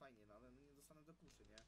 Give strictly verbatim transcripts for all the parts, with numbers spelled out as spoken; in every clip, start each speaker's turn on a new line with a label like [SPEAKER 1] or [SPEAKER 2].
[SPEAKER 1] fajnie, no ale no nie dostanę do kuszy, nie?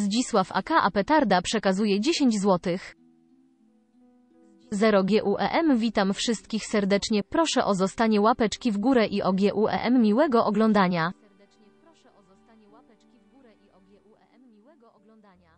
[SPEAKER 2] Zdzisław A K a Petarda przekazuje dziesięć złotych. zero G U E M Witam wszystkich serdecznie, proszę o zostanie łapeczki w górę i o G U E M miłego oglądania. Serdecznie proszę o zostanie łapeczki w górę i o G U E M miłego oglądania.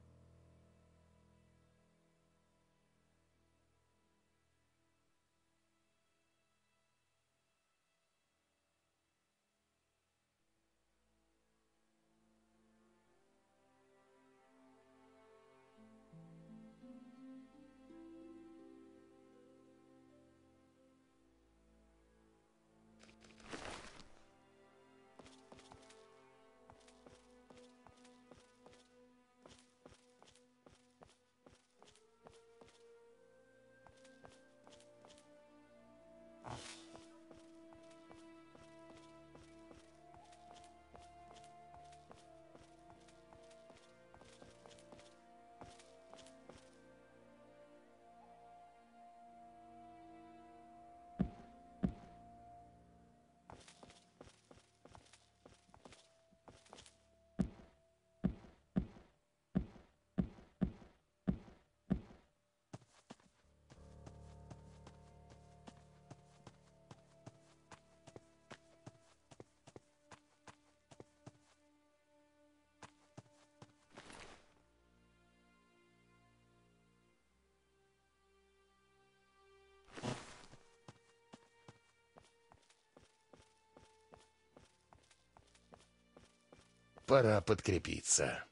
[SPEAKER 3] Пора подкрепиться.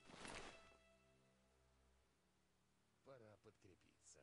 [SPEAKER 3] Пора подкрепиться.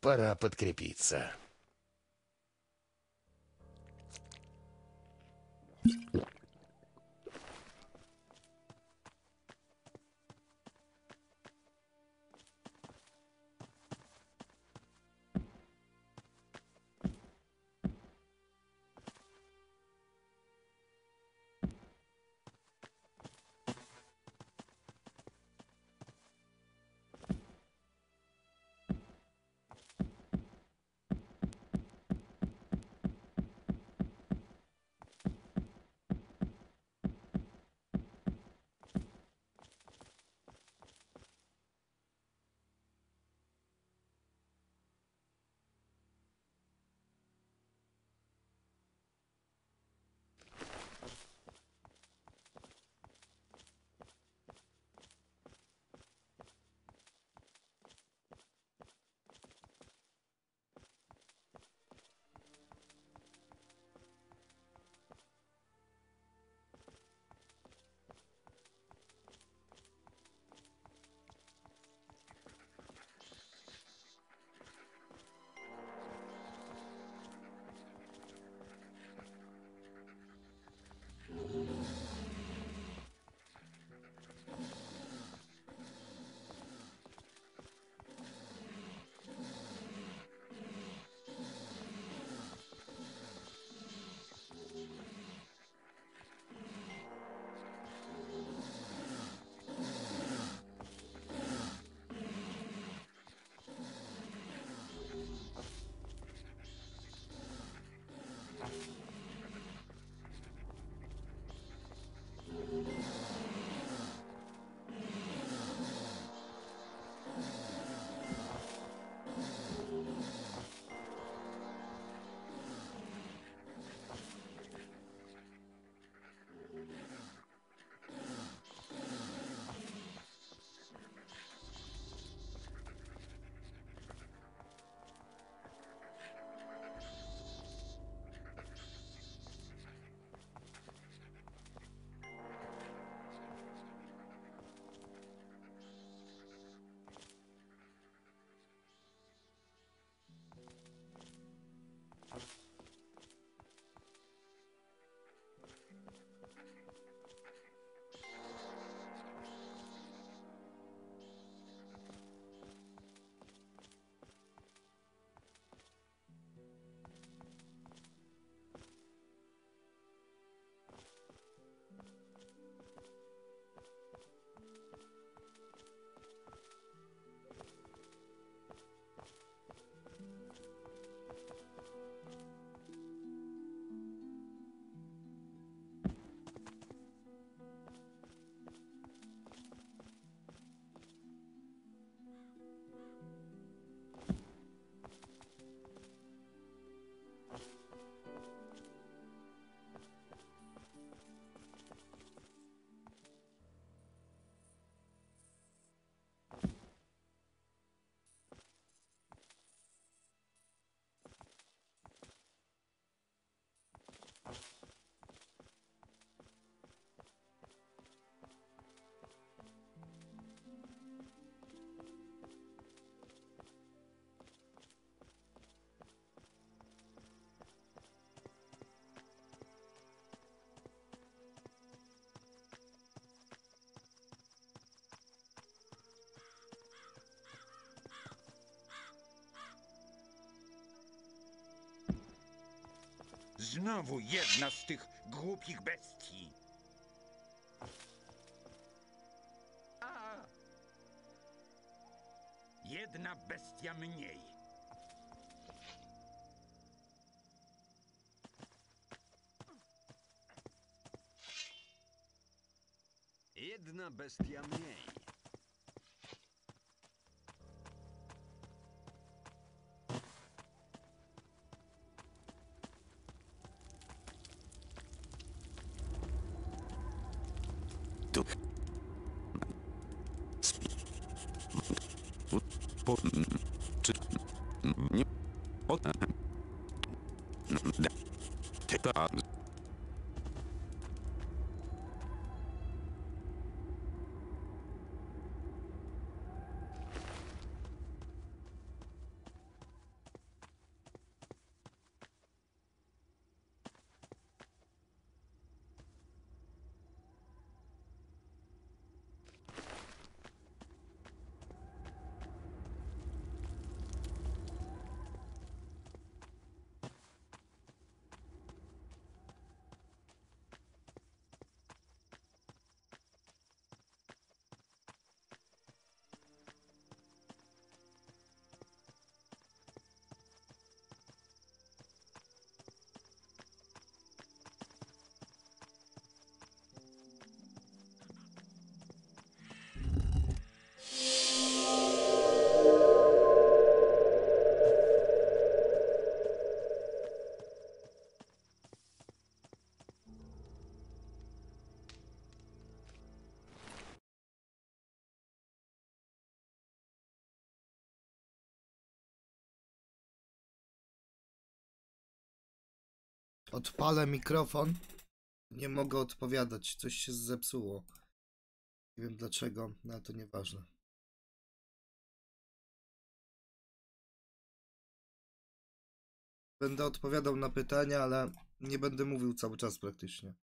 [SPEAKER 3] Пора подкрепиться.
[SPEAKER 4] Znowu jedna z tych głupich bestii. A! Jedna bestia mniej.
[SPEAKER 5] Jedna bestia mniej.
[SPEAKER 6] Tu. Po, czy nie o tak.
[SPEAKER 1] Odpalę mikrofon. Nie mogę odpowiadać. Coś się zepsuło. Nie wiem dlaczego, no ale to nieważne. Będę odpowiadał na pytania, ale nie będę mówił cały czas praktycznie.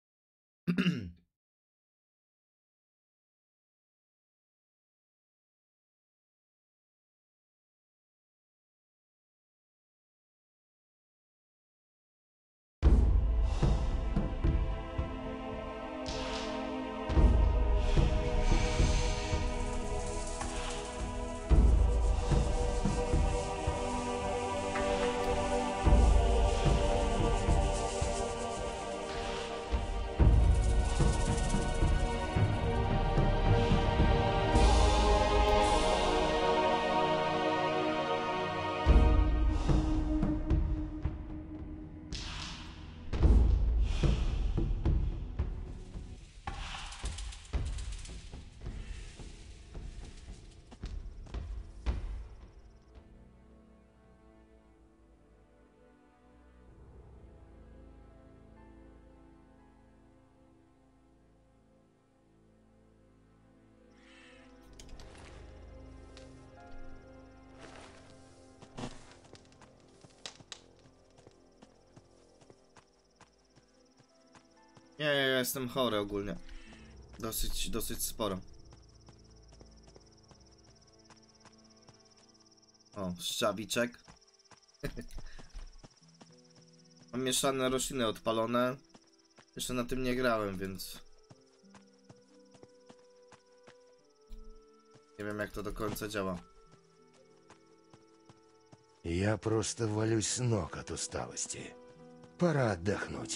[SPEAKER 1] Nie, ja jestem chory ogólnie. Dosyć, dosyć sporo. O, szczawiczek. Mam mieszane rośliny odpalone. Jeszcze na tym nie grałem, więc... Nie wiem jak to do końca działa.
[SPEAKER 3] Я просто валюсь с ног от усталости. Пора отдохнуть.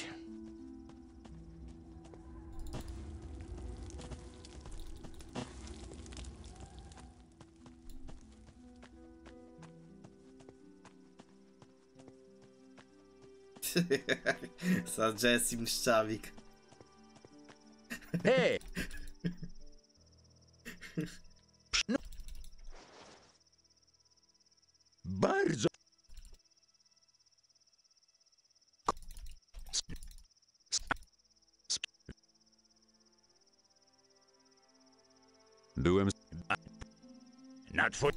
[SPEAKER 1] Za Jessim Szczawik.
[SPEAKER 5] Hej! Bardzo.
[SPEAKER 6] Byłem...
[SPEAKER 4] Na twój...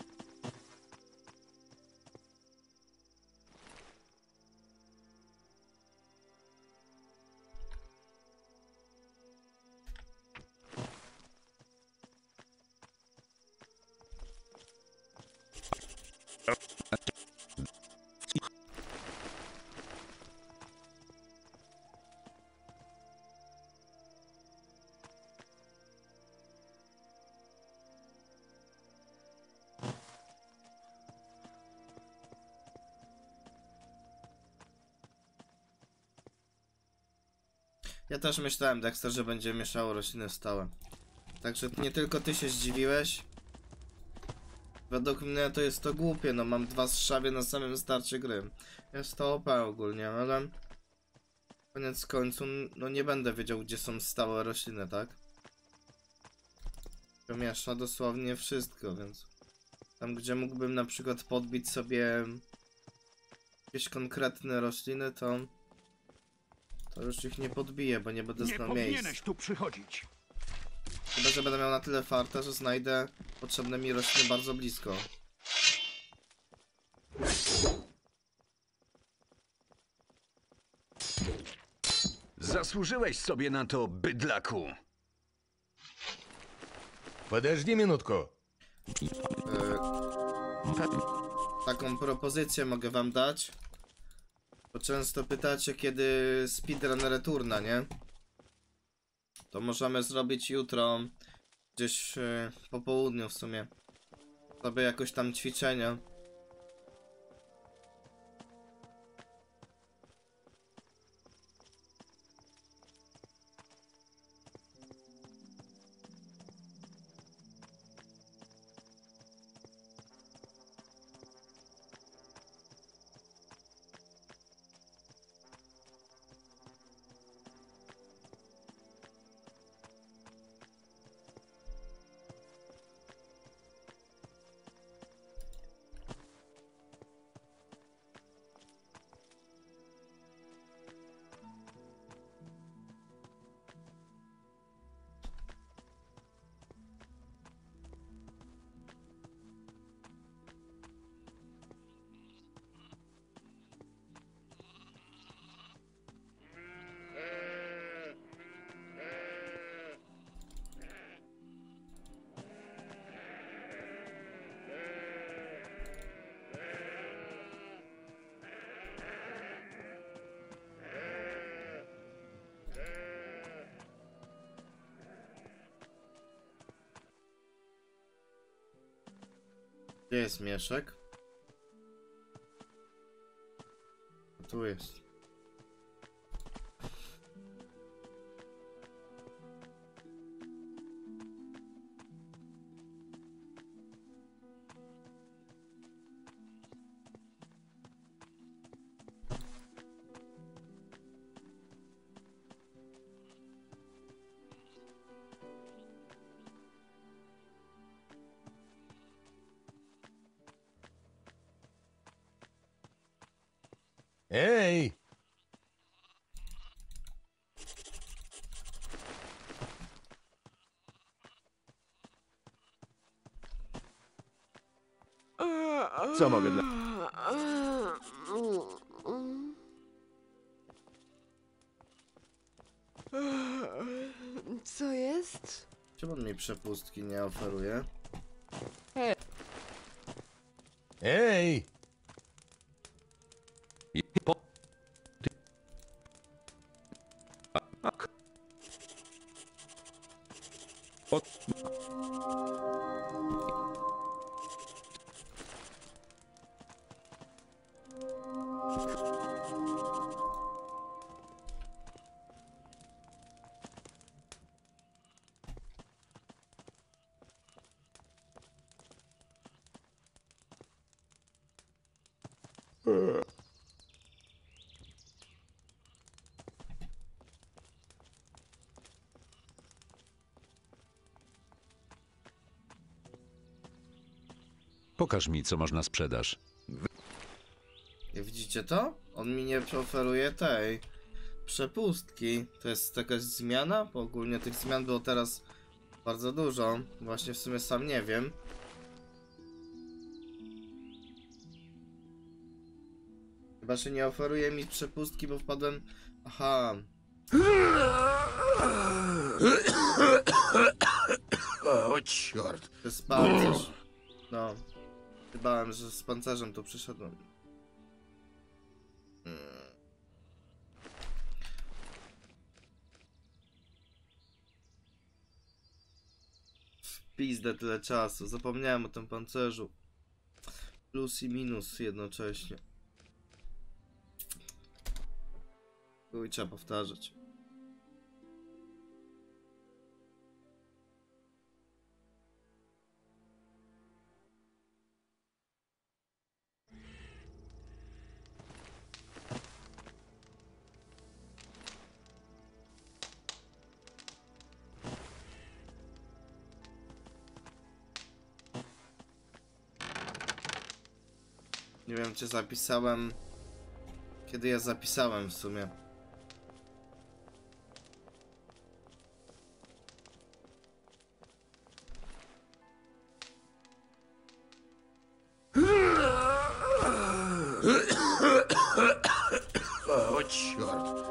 [SPEAKER 1] Ja też myślałem, Dexter, że będzie mieszało rośliny stałe. Także nie tylko ty się zdziwiłeś. Według mnie to jest to głupie, no mam dwa strzawie na samym starcie gry. Jest to O P ogólnie, ale... Koniec końców, no nie będę wiedział, gdzie są stałe rośliny, tak? To miesza dosłownie wszystko, więc... Tam, gdzie mógłbym na przykład podbić sobie... jakieś konkretne rośliny, to... To już ich nie podbiję, bo nie będę
[SPEAKER 4] Nie
[SPEAKER 1] znał miejsc.
[SPEAKER 4] powinieneś tu przychodzić.
[SPEAKER 1] Chyba, że będę miał na tyle farta, że znajdę potrzebne mi rośliny bardzo blisko.
[SPEAKER 5] Zasłużyłeś sobie na to, bydlaku.
[SPEAKER 3] Подожди минутку.
[SPEAKER 1] Yy, taką propozycję mogę wam dać. Bo często pytacie, kiedy speedrun returna, nie? To możemy zrobić jutro, gdzieś yy, po południu w sumie. Sobie jakoś tam ćwiczenia. Gdzie jest mieszek? Tu jest.
[SPEAKER 3] Ej! Co mogę dla...
[SPEAKER 7] Co jest?
[SPEAKER 1] Czemu on mi przepustki nie oferuje?
[SPEAKER 3] Ej!
[SPEAKER 5] I po... Od... Pokaż mi, co można sprzedaż.
[SPEAKER 1] Widzicie to? On mi nie oferuje tej przepustki. To jest jakaś zmiana? Bo ogólnie tych zmian było teraz bardzo dużo. Właśnie w sumie sam nie wiem. Chyba, że nie oferuje mi przepustki, bo wpadłem... Aha.
[SPEAKER 3] O, ciort.
[SPEAKER 1] To jest pancerz. No. Bałem, że z pancerzem tu przyszedłem. Hmm. W pizdę tyle czasu. Zapomniałem o tym pancerzu. Plus i minus jednocześnie. Chuj, trzeba powtarzać. Nie wiem, czy zapisałem... Kiedy ja zapisałem w sumie.
[SPEAKER 3] O, ciort.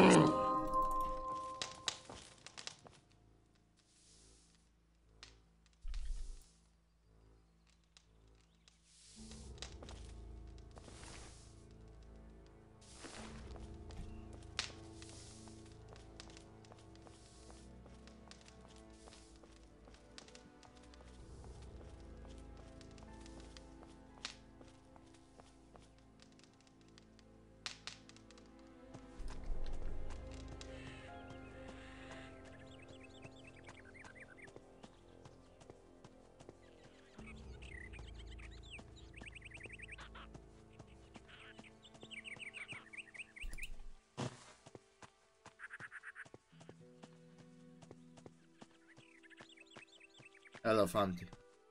[SPEAKER 1] Elefanty.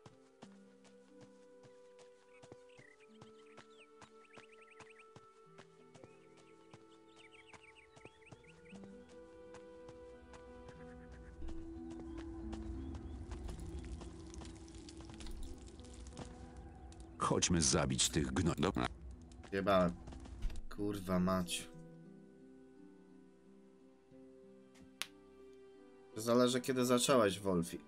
[SPEAKER 5] Chodźmy zabić tych gno... Dobra.
[SPEAKER 1] Jebałem. Kurwa mać. Zależy, kiedy zaczęłaś, Wolfi.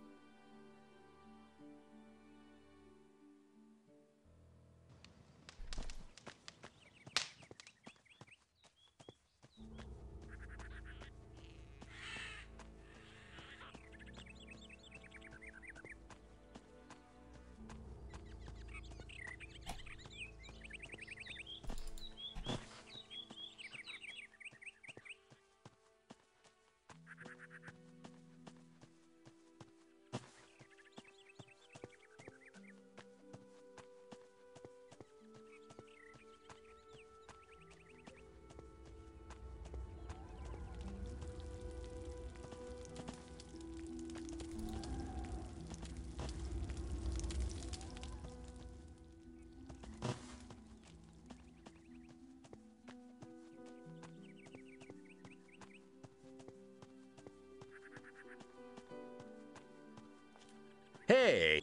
[SPEAKER 4] Hej!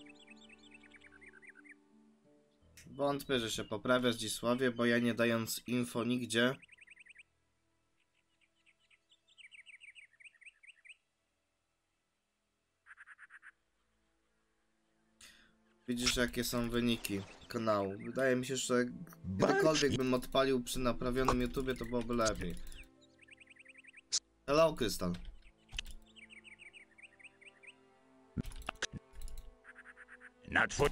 [SPEAKER 1] Wątpię, że się poprawia Zdzisławie, bo ja nie dając info nigdzie. Widzisz, jakie są wyniki kanału. Wydaje mi się, że gdykolwiek bym odpalił przy naprawionym YouTubie, to byłoby lepiej. Hello, Krystal.
[SPEAKER 4] Na twój...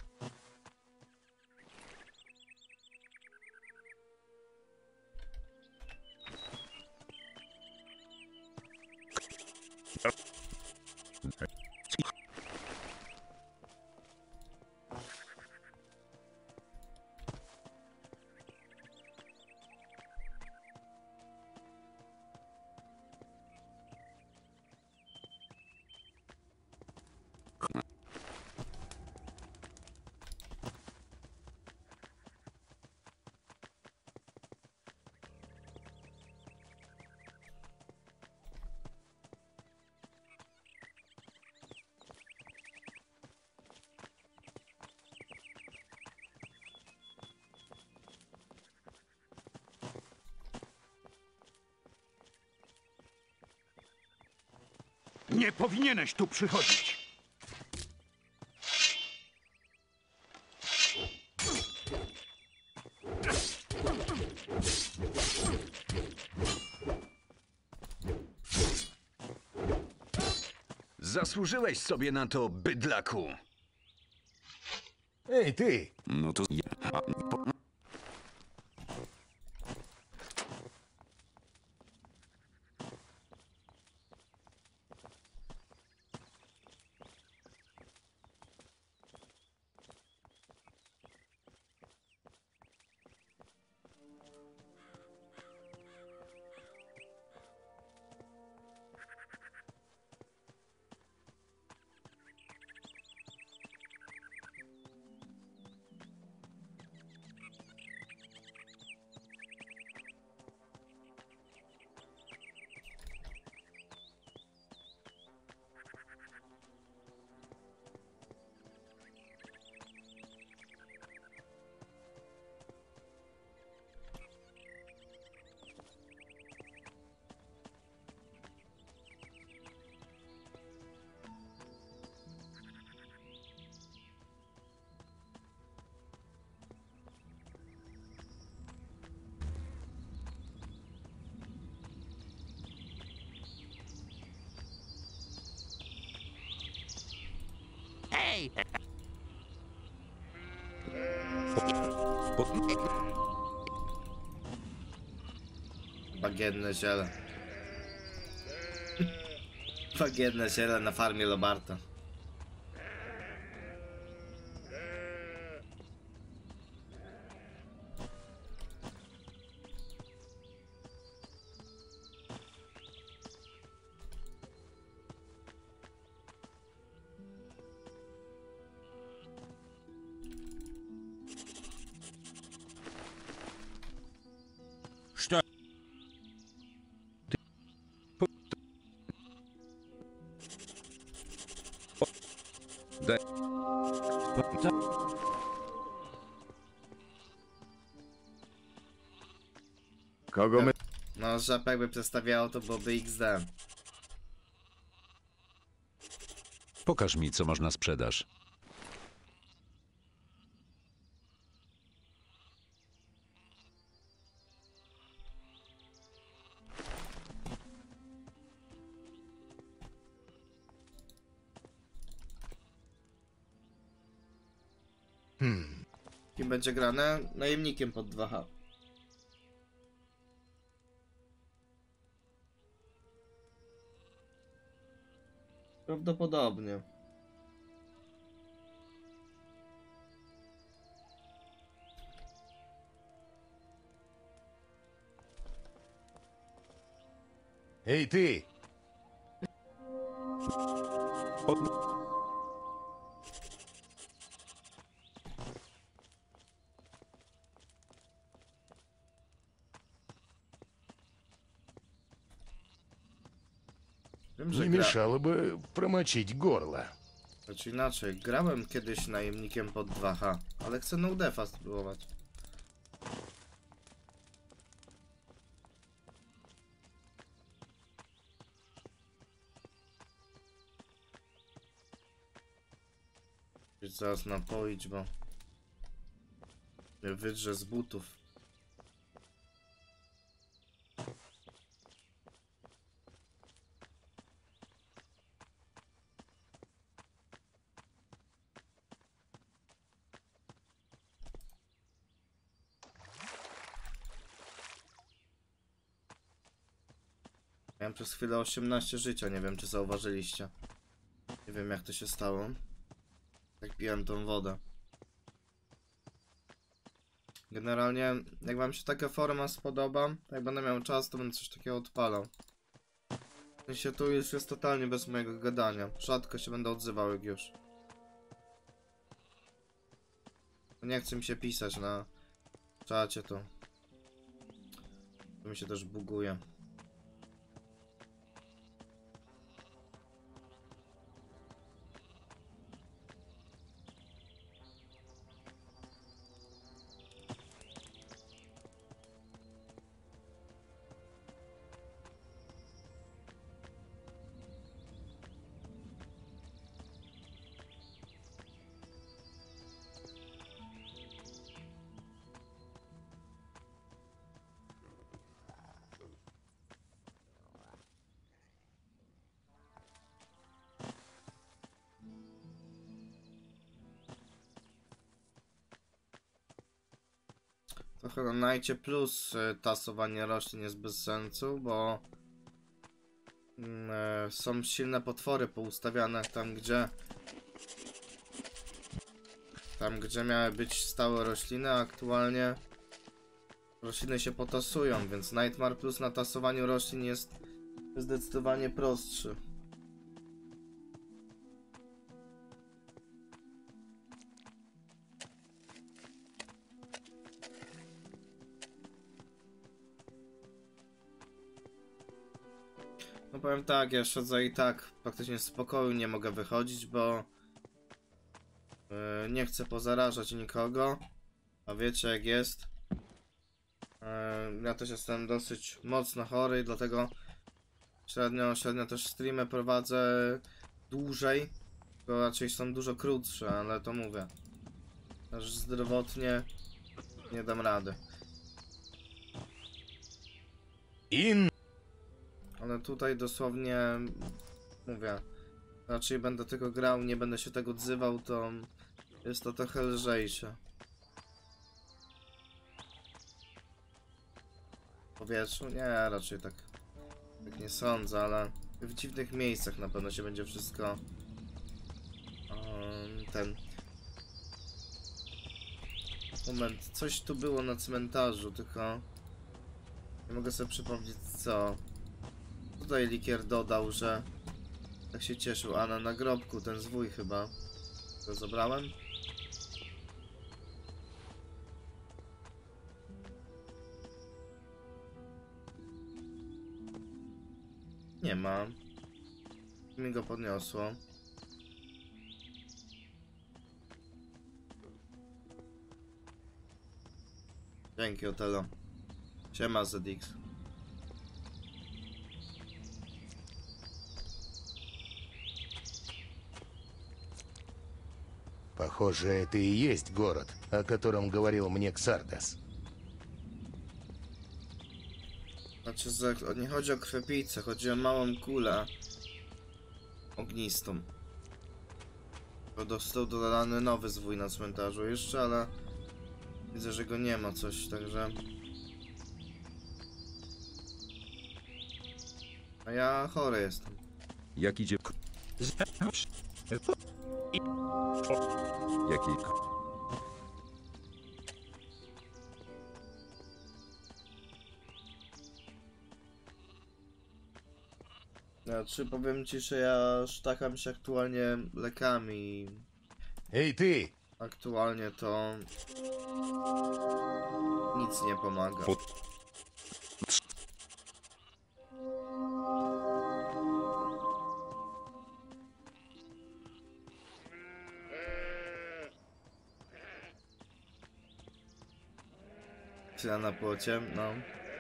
[SPEAKER 4] Nie powinieneś tu przychodzić.
[SPEAKER 7] Zasłużyłeś sobie na to, bydlaku.
[SPEAKER 3] Эй, ты!
[SPEAKER 5] No to ja. A, po, po,
[SPEAKER 1] Bagienne ziele. Bagienne ziele na farmie Lobarta.
[SPEAKER 4] Что?
[SPEAKER 5] daj.
[SPEAKER 7] Kogo my...
[SPEAKER 1] No, żab jakby przedstawiało, to byłoby iks de.
[SPEAKER 5] Pokaż mi, co masz na sprzedaż.
[SPEAKER 3] Хм,
[SPEAKER 1] Kim będzie grane? Najemnikiem pod dwa H. Prawdopodobnie.
[SPEAKER 3] эй, ты!
[SPEAKER 1] Wiem, że
[SPEAKER 3] Не
[SPEAKER 1] gra...
[SPEAKER 3] мешало бы промочить горло.
[SPEAKER 1] Znaczy inaczej, grałem kiedyś najemnikiem pod dwa H, ale chcę no defa spróbować. Chcę zaraz napoić, bo mnie wydrze z butów. Miałem przez chwilę osiemnaście życia, nie wiem czy zauważyliście. Nie wiem jak to się stało. Jak piłem tą wodę. Generalnie, jak wam się taka forma spodoba, jak będę miał czas, to będę coś takiego odpalał. W sensie tu już jest totalnie bez mojego gadania. Rzadko się będę odzywał jak już. Nie chcę mi się pisać na czacie, to to mi się też buguje. Trochę na Najcie Plus y, tasowanie roślin jest bez sensu, bo y, są silne potwory poustawiane tam, gdzie tam, gdzie miały być stałe rośliny, a aktualnie rośliny się potasują, więc Nightmare Plus na tasowaniu roślin jest zdecydowanie prostszy. No powiem tak, ja siedzę i tak praktycznie z pokoju nie mogę wychodzić, bo yy, nie chcę pozarażać nikogo, a wiecie jak jest. Yy, ja też jestem dosyć mocno chory i dlatego średnio, średnio też streamy prowadzę dłużej, to raczej są dużo krótsze, ale to mówię. Aż zdrowotnie nie dam rady.
[SPEAKER 3] In...
[SPEAKER 1] Ale tutaj dosłownie, mówię, raczej będę tylko grał, nie będę się tego odzywał, to jest to trochę lżejsze. W powietrzu? Nie, raczej tak, tak nie sądzę, ale w dziwnych miejscach na pewno się będzie wszystko um, ten... Moment, coś tu było na cmentarzu, tylko nie mogę sobie przypomnieć co. Tutaj Likier dodał, że tak się cieszył, a na nagrobku ten zwój chyba. To zabrałem? Nie ma. Mi go podniosło. Dzięki Otelo. Siema Z X.
[SPEAKER 3] Похоже, это и есть город, о котором говорил мне Ксардас.
[SPEAKER 1] Znaczy, że nie chodzi o krwiopijcę, chodzi o małą kulę ognistą. Bo dostał dodany nowy zwój na cmentarzu jeszcze, ale widzę, że go nie ma coś, także... A ja chory jestem.
[SPEAKER 5] Jak idzie... Jaki...
[SPEAKER 1] Znaczy, powiem ci, że ja sztacham się aktualnie lekami.
[SPEAKER 3] Эй, ты!
[SPEAKER 1] Aktualnie to nic nie pomaga. Tyle na płocie, no.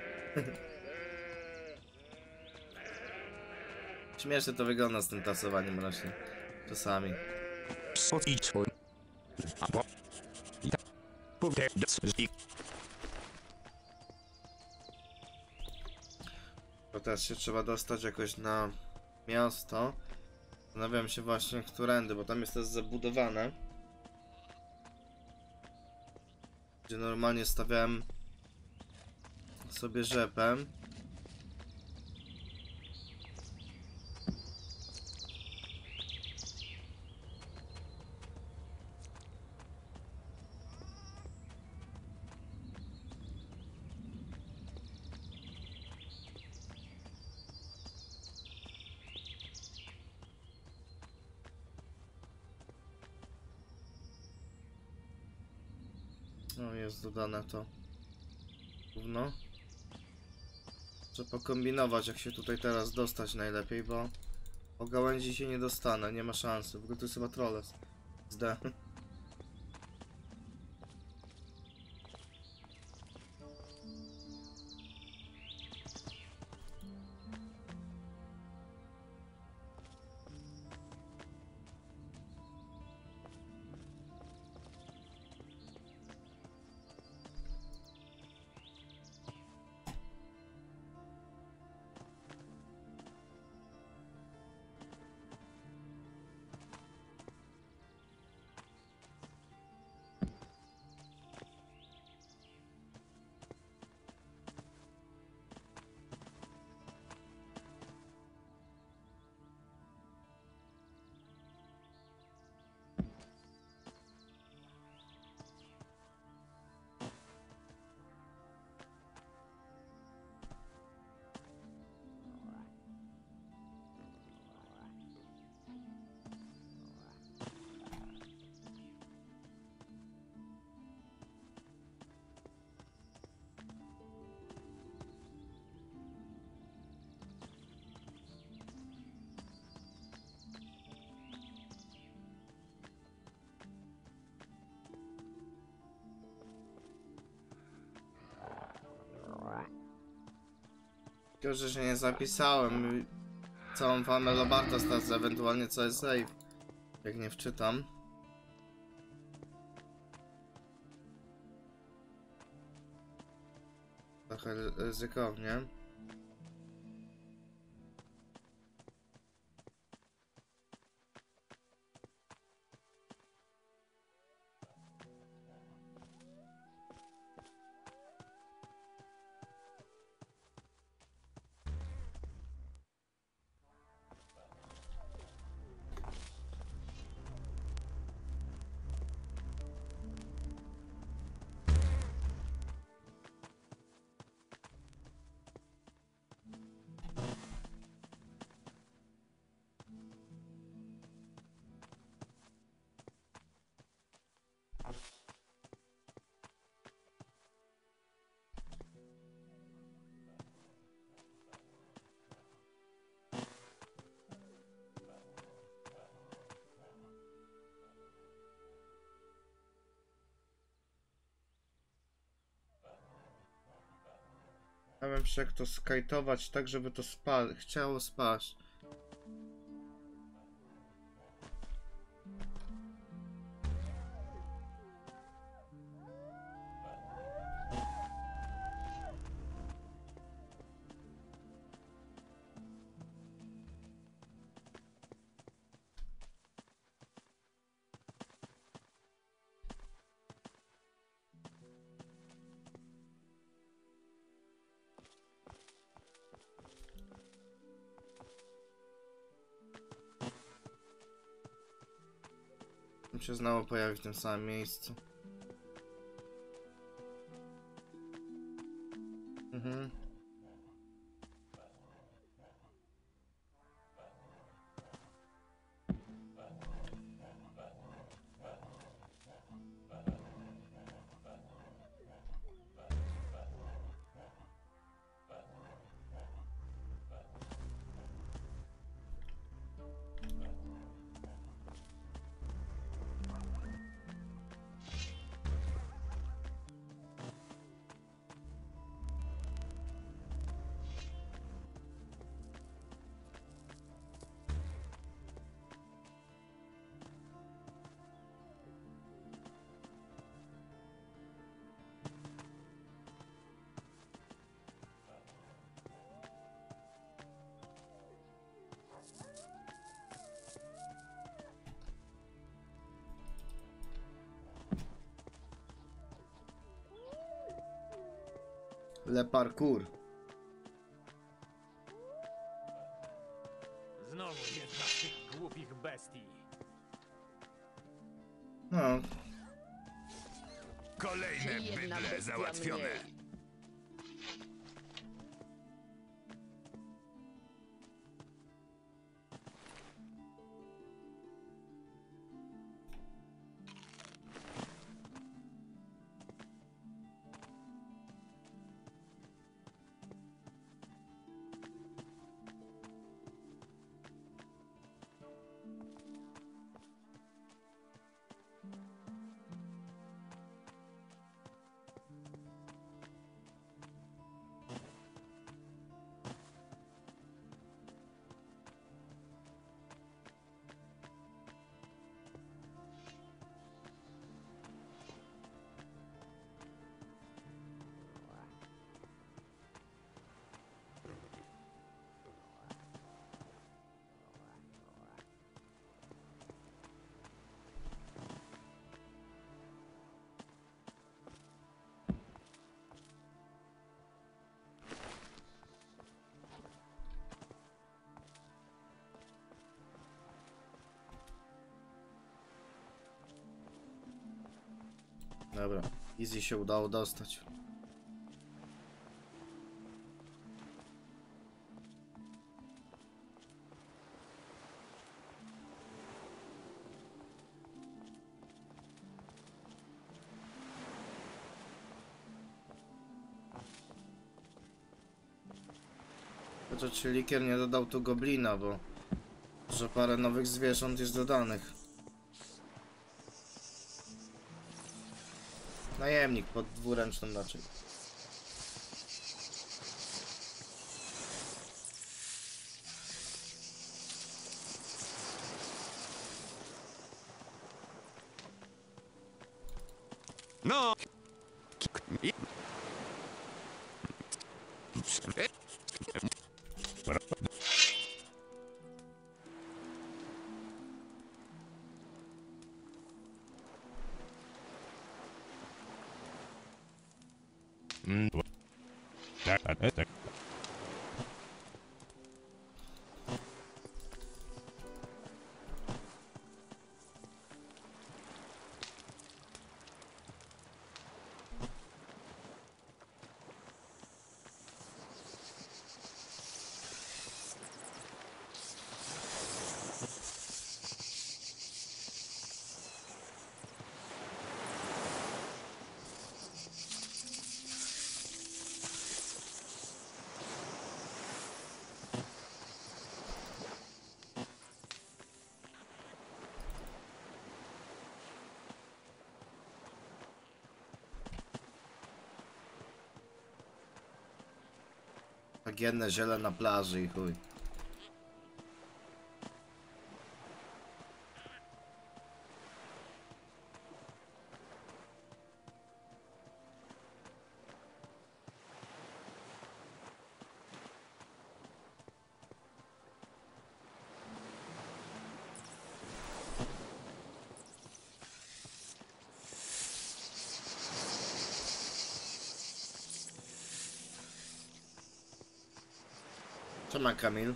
[SPEAKER 1] Śmiesznie to wygląda z tym tasowaniem roślin. Czasami. Bo teraz się trzeba dostać jakoś na miasto. Zastanawiam się właśnie, którędy, bo tam jest też zabudowane. Gdzie normalnie stawiałem sobie rzepę. No, jest dodane to gówno. Trzeba pokombinować, jak się tutaj teraz dostać najlepiej, bo o gałęzi się nie dostanę, nie ma szansy. W ogóle to jest chyba trolles. Zde. Tylko, że się nie zapisałem. Całą famę Lobarta stracę, ewentualnie cały save. Jak nie wczytam. Trochę ryzykownie. Ja bym się jak to skajtować tak, żeby to spa chciało spaść. Się znowu pojawi w tym samym miejscu. Mhm. Le parkour.
[SPEAKER 8] Znowu jedna z tych głupich bestii.
[SPEAKER 1] No,
[SPEAKER 6] Kolejne bydle załatwione.
[SPEAKER 1] dobra. Easy się udało dostać. Chociaż Likier nie dodał tu goblina, bo że parę nowych zwierząt jest dodanych. Najemnik pod dwuręcznym raczej.
[SPEAKER 6] No! Bagienne ziele na plaży i chuj. Co ma Kamil?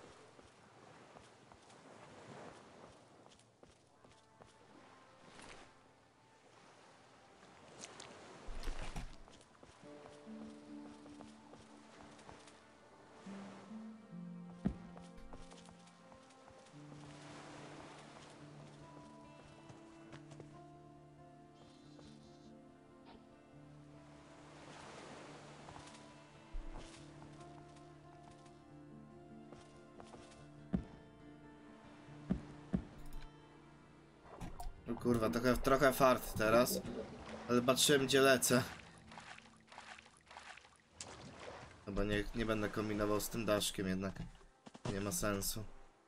[SPEAKER 6] No kurwa, trochę, trochę fart teraz, ale patrzyłem gdzie lecę. Chyba nie, nie będę kombinował z tym daszkiem jednak, nie ma sensu.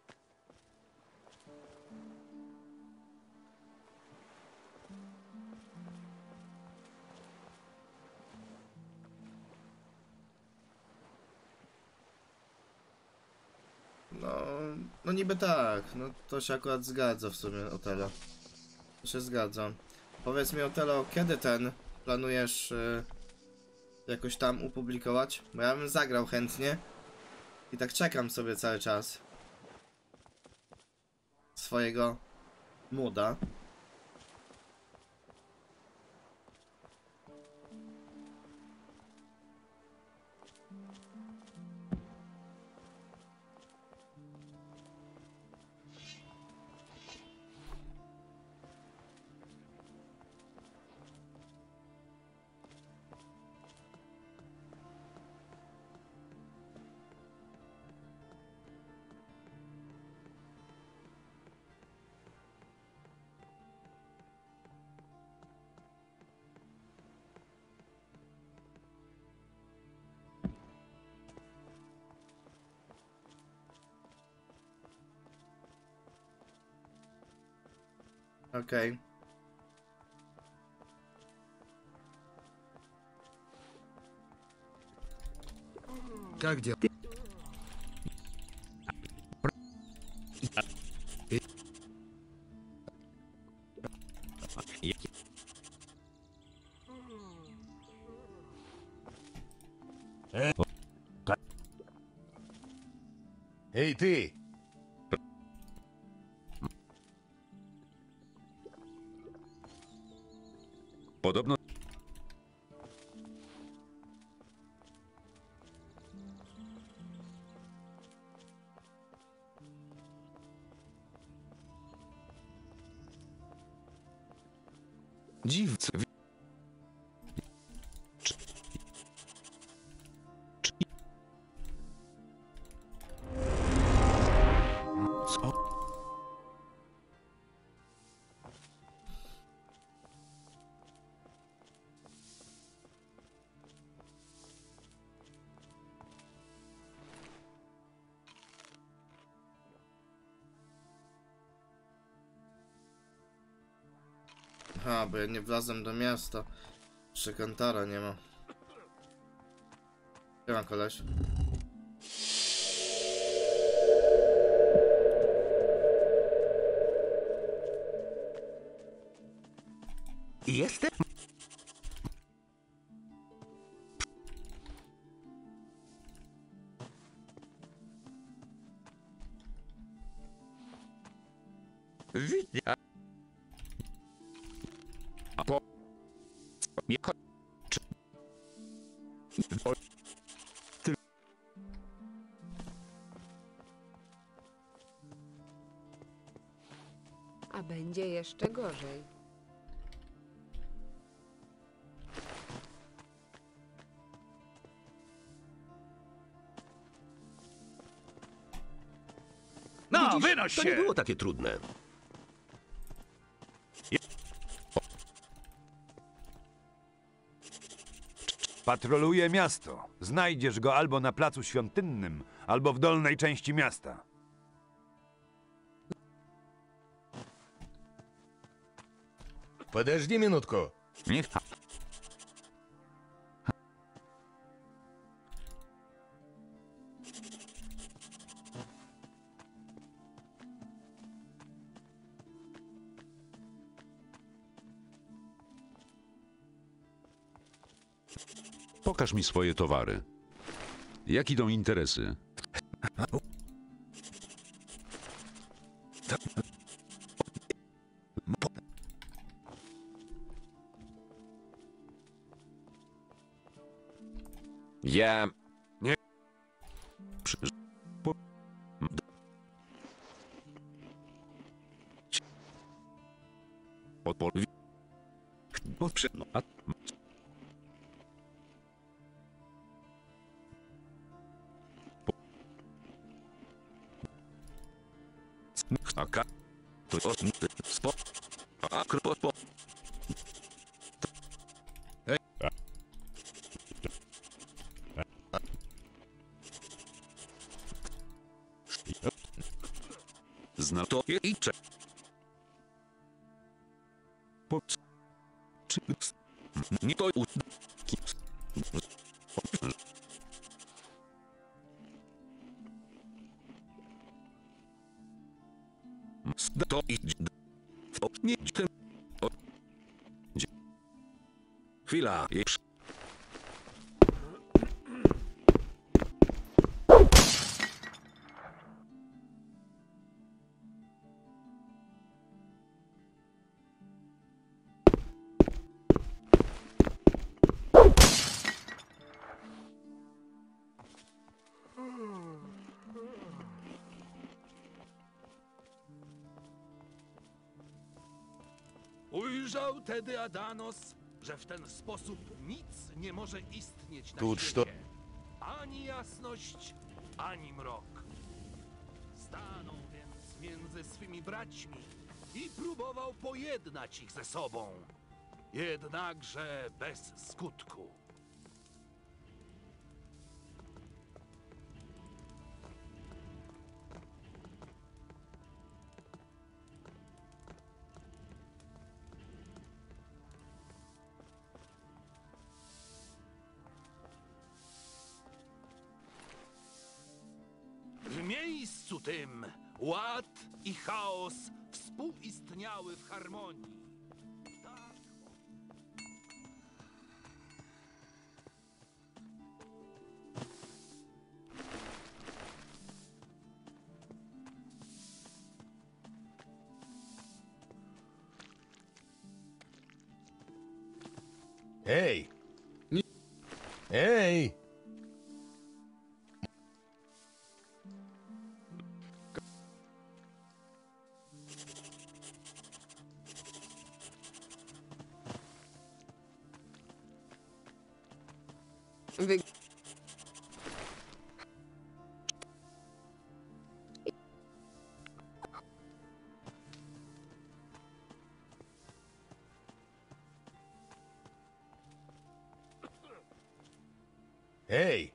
[SPEAKER 6] No, no niby tak, no to się akurat zgadza w sumie, Otelo. To się zgadza. Powiedz mi, Otelo, kiedy ten planujesz
[SPEAKER 1] jakoś tam upublikować, bo ja bym zagrał chętnie i tak czekam sobie cały czas swojego moda. Okej. Okay.
[SPEAKER 3] Как дела? Эй, ты!
[SPEAKER 5] Podobno dziwcy. Czy- czy- Co?
[SPEAKER 1] Aha, bo ja nie wlazłem do miasta. Przekantara nie ma. Nie ma koleś.
[SPEAKER 3] Jestem?
[SPEAKER 5] Widzę. Po... Nie cho- czy- o- ty-
[SPEAKER 9] A będzie jeszcze gorzej.
[SPEAKER 7] No,
[SPEAKER 3] Widzisz,
[SPEAKER 7] wynoś
[SPEAKER 3] to
[SPEAKER 7] się!
[SPEAKER 3] nie było takie trudne.
[SPEAKER 10] Patroluje miasto. Znajdziesz go albo na placu świątynnym, albo w dolnej części miasta.
[SPEAKER 3] Подожди минутку.
[SPEAKER 5] Niech... Pokaż mi swoje towary. Jak idą interesy?
[SPEAKER 7] Ja...
[SPEAKER 5] Przy... Po... Podpol... Podprzy... A... Aka... To jest... Spo... A... Kropo... Po... Zna to i cze... Po... Czy... Nie to... u- To i... O, nie... Ten... O... Chwila... Jeszcze... Ujrzał tedy Adanos, że w ten sposób nic nie może istnieć na
[SPEAKER 3] Тут
[SPEAKER 5] świecie. Ani jasność, ani mrok. Stanął więc między swymi braćmi i próbował pojednać ich ze sobą. Jednakże bez skutku. W miejscu tym ład i chaos współistniały w harmonii. Tak.
[SPEAKER 3] Эй! Эй!
[SPEAKER 9] Wy...
[SPEAKER 3] Эй!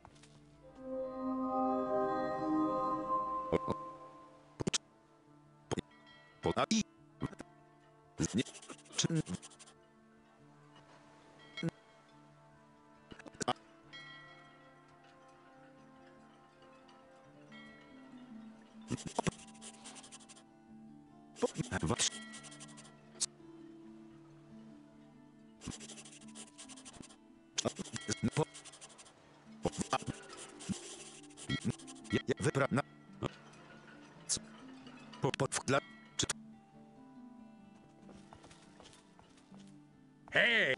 [SPEAKER 3] Wyprawna. Po, po, dla... Czy...
[SPEAKER 5] Hej!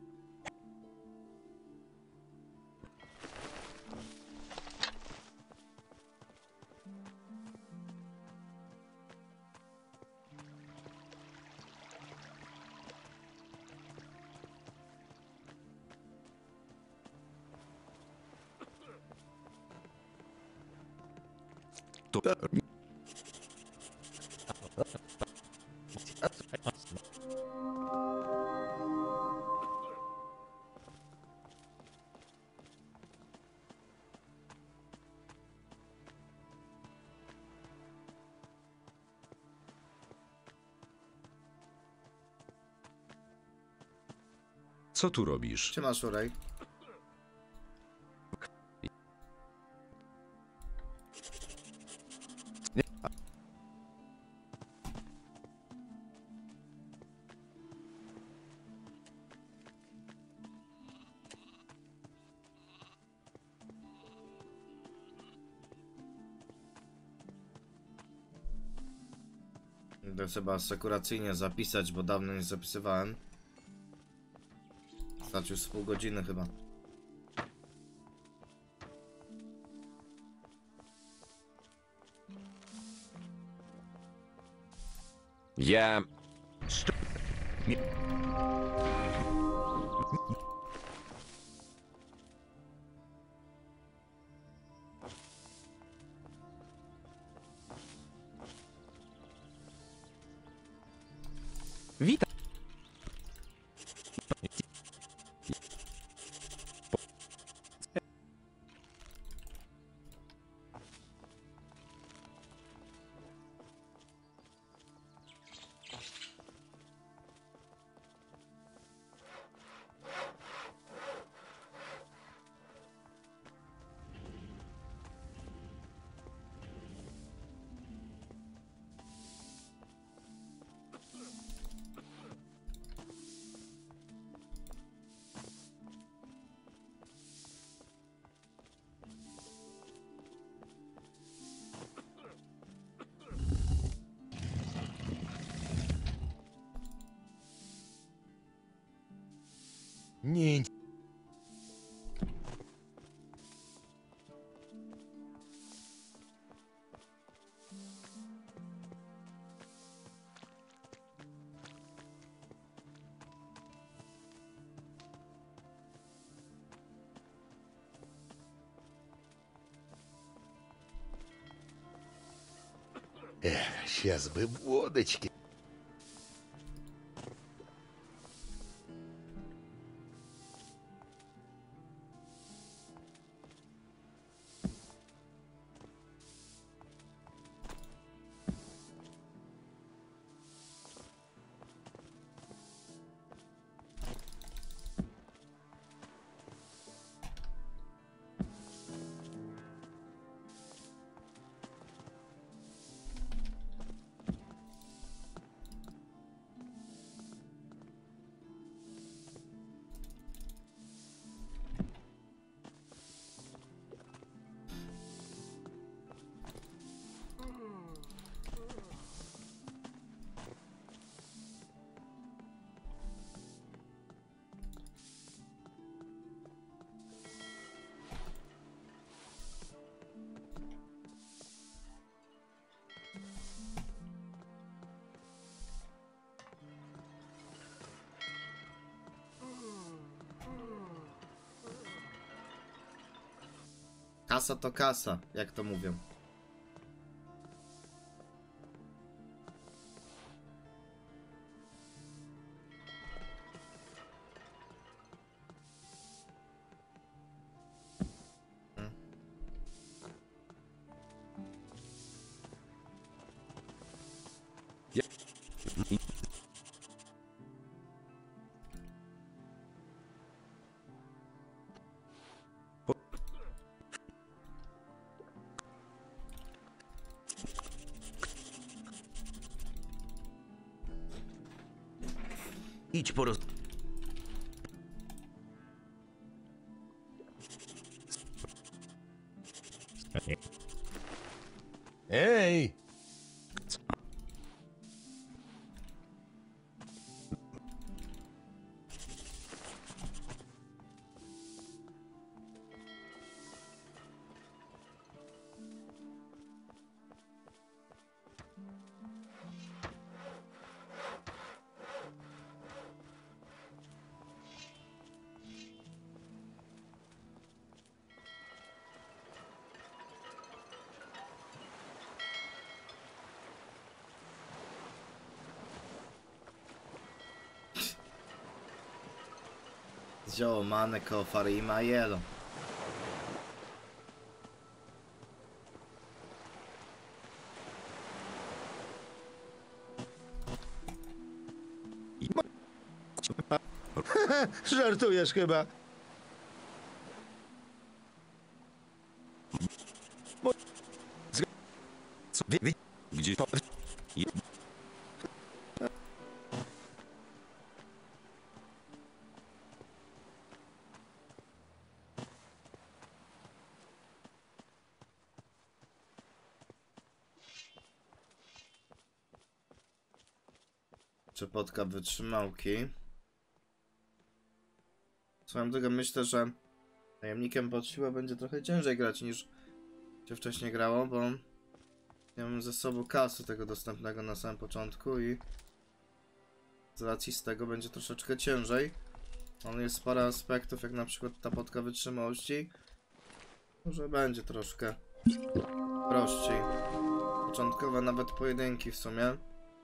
[SPEAKER 3] To...
[SPEAKER 7] Co tu robisz?
[SPEAKER 1] Siema, Szurej. Idę sobie asekuracyjnie zapisać, bo dawno nie zapisywałem. Znaczy już z pół godziny chyba.
[SPEAKER 7] Ja... Witam.
[SPEAKER 3] Не... Сейчас бы водочки.
[SPEAKER 1] Kasa to kasa, jak to mówią.
[SPEAKER 11] Idź po roz...
[SPEAKER 3] Ej!
[SPEAKER 1] Zioło manę koło Farima i Elo.
[SPEAKER 3] Żartujesz chyba.
[SPEAKER 7] Gdzie to?
[SPEAKER 1] Czepotka wytrzymałki. Swoją drogą myślę, że najemnikiem pod siłę będzie trochę ciężej grać niż się wcześniej grało, bo nie mam ze sobą kasu tego dostępnego na samym początku i z racji z tego będzie troszeczkę ciężej. Ale jest parę aspektów, jak na przykład ta potka wytrzymałości, może będzie troszkę prościej. Początkowe nawet pojedynki w sumie.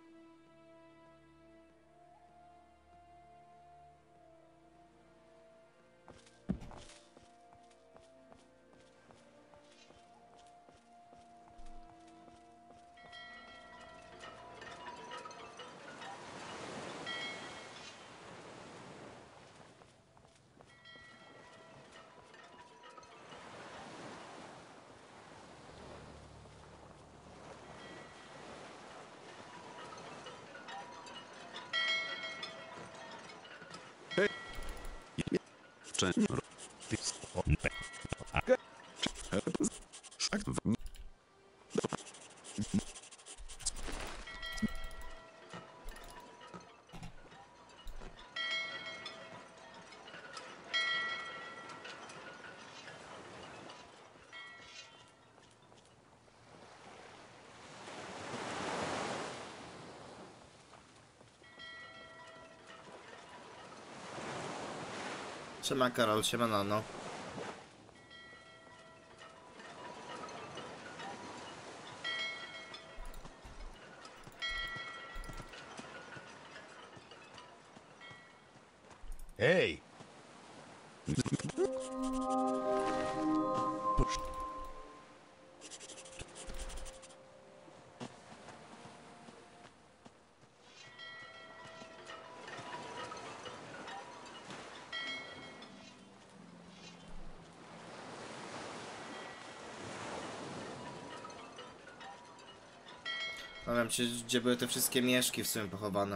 [SPEAKER 1] Siema Karol, siema Nano.
[SPEAKER 3] Эй!
[SPEAKER 1] No wiem, czy, gdzie były te wszystkie mieszki w sumie pochowane.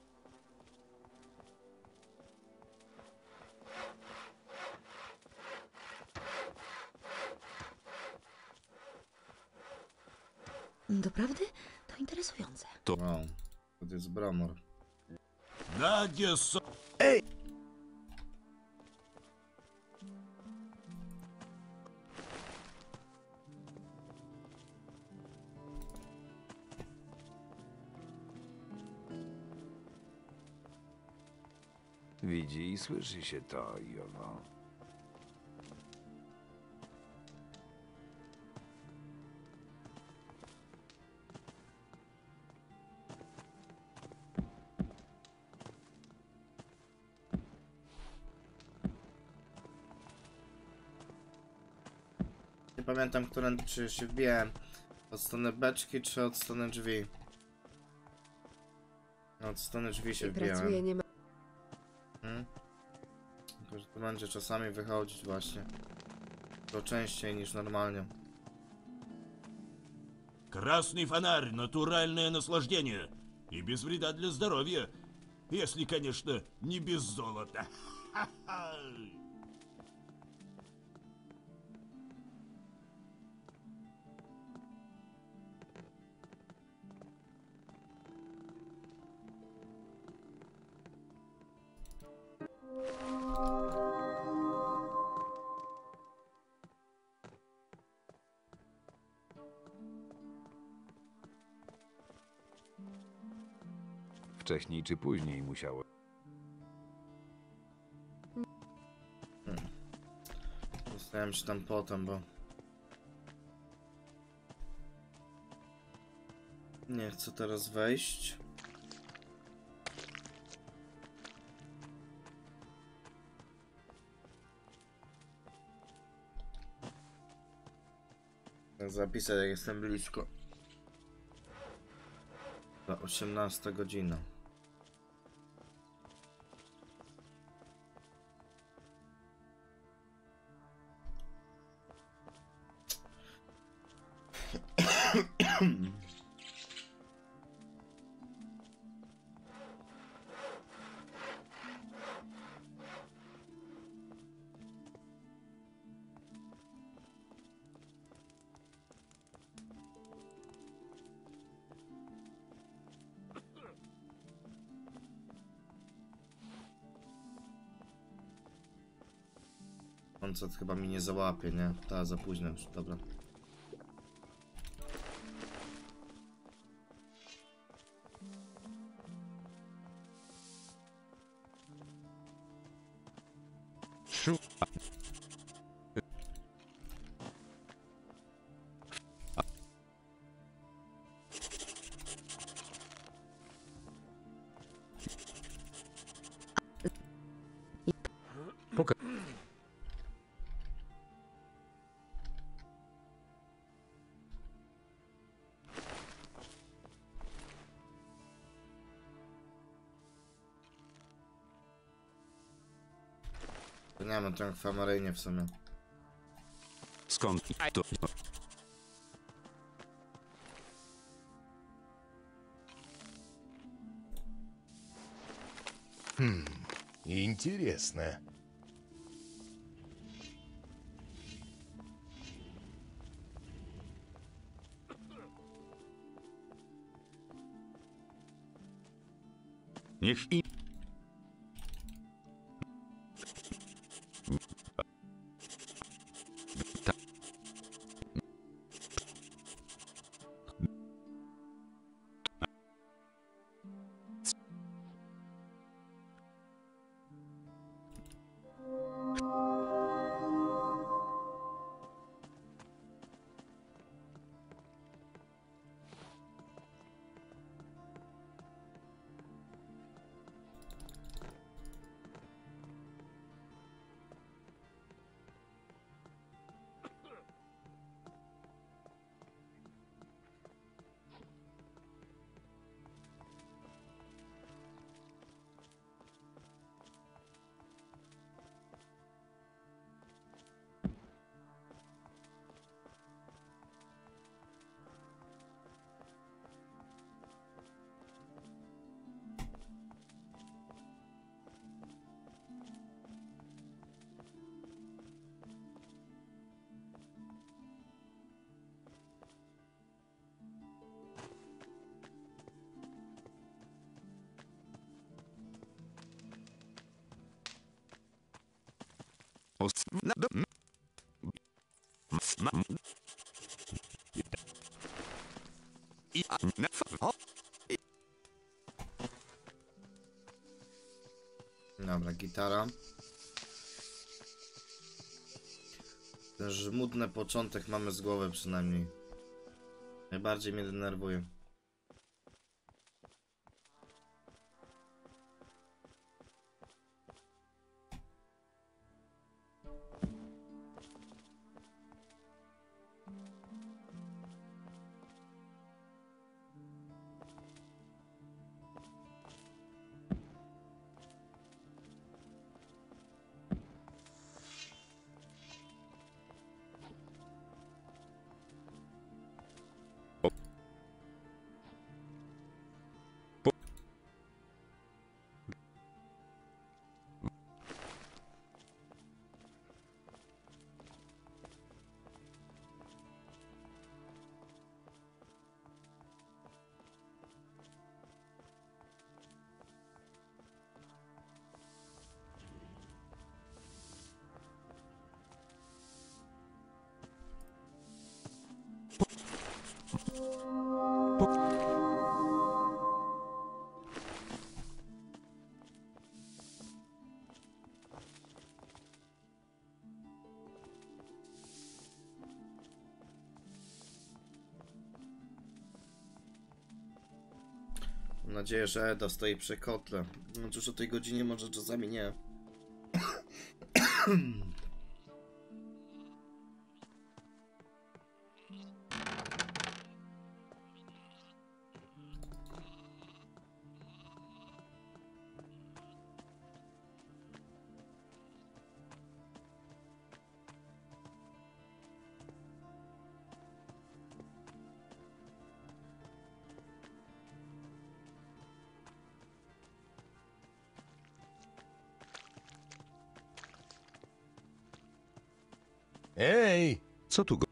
[SPEAKER 12] Doprawdy? To interesujące.
[SPEAKER 7] To...
[SPEAKER 1] Wow, to jest Bramor.
[SPEAKER 5] Nagie so...
[SPEAKER 3] Ej!
[SPEAKER 10] Widzi i słyszy się to i owo.
[SPEAKER 1] Nie pamiętam, którędy czy się wbijałem. Od strony beczki, czy od strony drzwi? Od strony drzwi się
[SPEAKER 9] I
[SPEAKER 1] wbijałem.
[SPEAKER 9] pracuje nie ma...
[SPEAKER 1] Hmm? Tylko, że to będzie czasami wychodzić właśnie. To częściej niż normalnie.
[SPEAKER 5] Красный фонарь — натуральное наслаждение. И без вреда для здоровья. Если, конечно, не без золота. Ха-ха!
[SPEAKER 10] Wcześniej czy później musiało.
[SPEAKER 1] Zostałem się tam potem, bo... Nie chcę teraz wejść. Zapisać, jak jestem blisko. Za osiemnasta godzina. On co chyba mi nie załapie, nie? Ta, za późno już, dobra.
[SPEAKER 7] Szu... Poka...
[SPEAKER 1] To nie mam tam kwamaryjnie w sumie.
[SPEAKER 7] Skąd to?
[SPEAKER 3] Хм, интересно.
[SPEAKER 7] Niech i... Ta... Os... Na... Do... Ma... I... A... Na... O...
[SPEAKER 1] Dobra, gitara. Ten żmudny początek mamy z głowy przynajmniej. Najbardziej mnie denerwuje. Mam nadzieję, że Eda stoi przy kotle. Znaczy już o tej godzinie może czasami nie.
[SPEAKER 3] Ej!
[SPEAKER 7] Co tu go...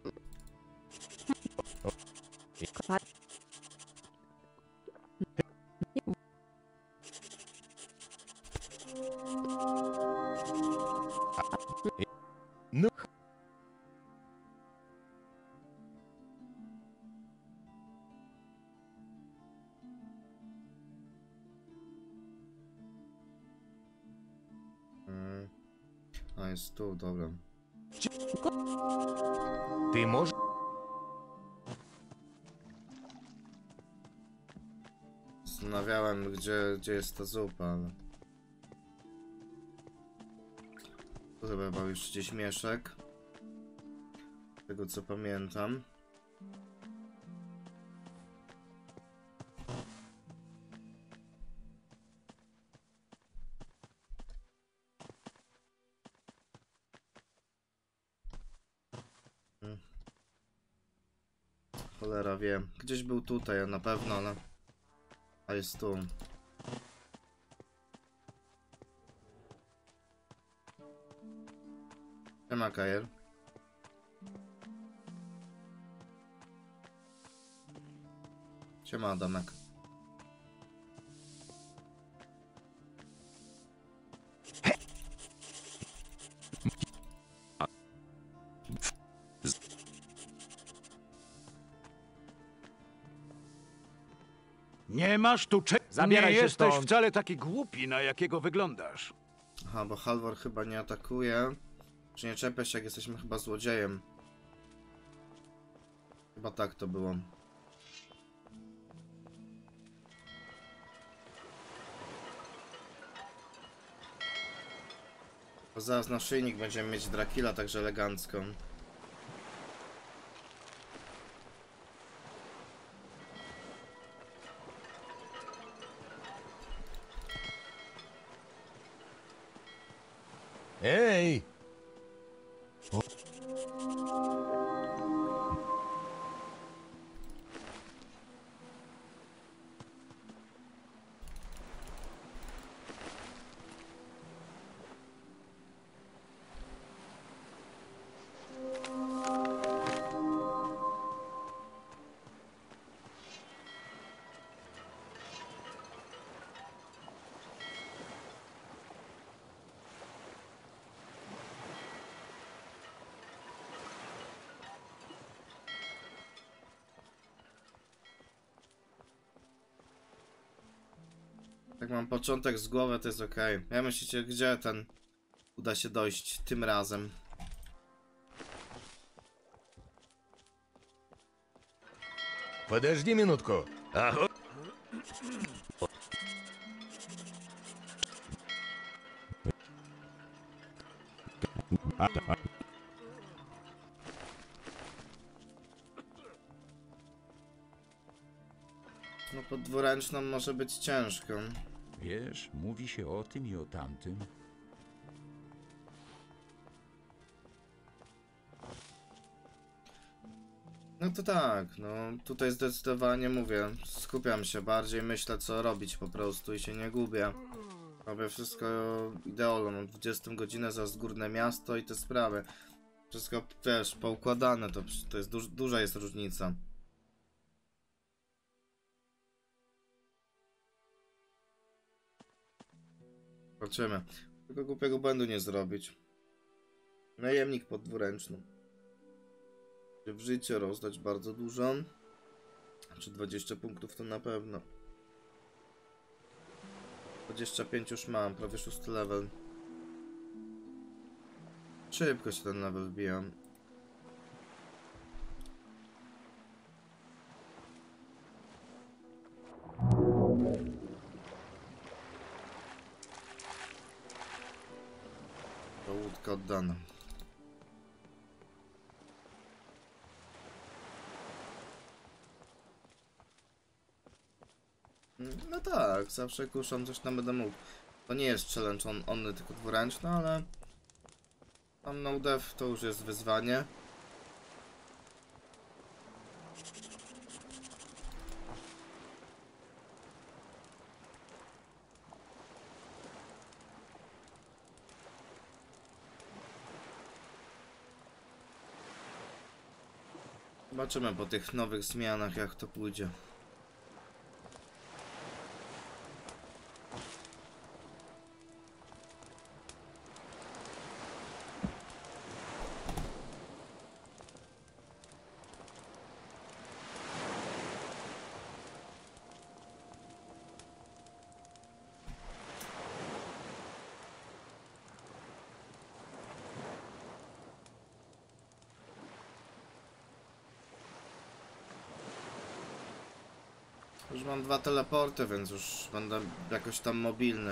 [SPEAKER 3] No.
[SPEAKER 1] Mm. A jest tu, dobra.
[SPEAKER 3] Ty możesz...
[SPEAKER 1] Zastanawiałem, gdzie, gdzie jest ta zupa, ale... Tu chyba był już gdzieś mieszek. Z tego co pamiętam. Cholera wie. Gdzieś był tutaj na pewno, ale... A jest tu. Siema, Kajer. Siema, Adamek.
[SPEAKER 5] Nie masz tu cze...
[SPEAKER 8] Zabieraj
[SPEAKER 5] Nie
[SPEAKER 8] się
[SPEAKER 5] jesteś
[SPEAKER 8] stąd.
[SPEAKER 5] wcale taki głupi, na jakiego wyglądasz.
[SPEAKER 1] Aha, bo Halvor chyba nie atakuje. Czy nie czepia się, jak jesteśmy chyba złodziejem. Chyba tak to było. Bo zaraz na szyjnik będziemy mieć Drakila, także elegancką.
[SPEAKER 3] Ej!
[SPEAKER 1] Jak mam początek z głowy, to jest ok. Ja myślicie, gdzie ten uda się dojść tym razem?
[SPEAKER 3] Подожди минутку.
[SPEAKER 11] Ага.
[SPEAKER 1] No pod dwuręczną może być ciężko.
[SPEAKER 4] Wiesz, mówi się o tym i o tamtym.
[SPEAKER 1] No to tak, no tutaj zdecydowanie mówię, skupiam się bardziej, myślę co robić po prostu i się nie gubię. Robię wszystko ideolo, mam dwudziestą godzinę za zgórne miasto i te sprawy. Wszystko, wiesz, poukładane, to, to jest duż, duża jest różnica. Zobaczymy. Tylko głupiego błędu nie zrobić. Najemnik pod dwuręczną. W życie rozdać bardzo dużo. Czy dwadzieścia punktów to na pewno. dwadzieścia pięć już mam, prawie szósty level. Szybko się ten level wbijam. To łódka oddana. No tak, zawsze kuszam, coś tam będę mógł. To nie jest challenge on, only, tylko dwuręczny, ale tam no dev to już jest wyzwanie. Zobaczymy po tych nowych zmianach, jak to pójdzie. Już mam dwa teleporty, więc już będę jakoś tam mobilny.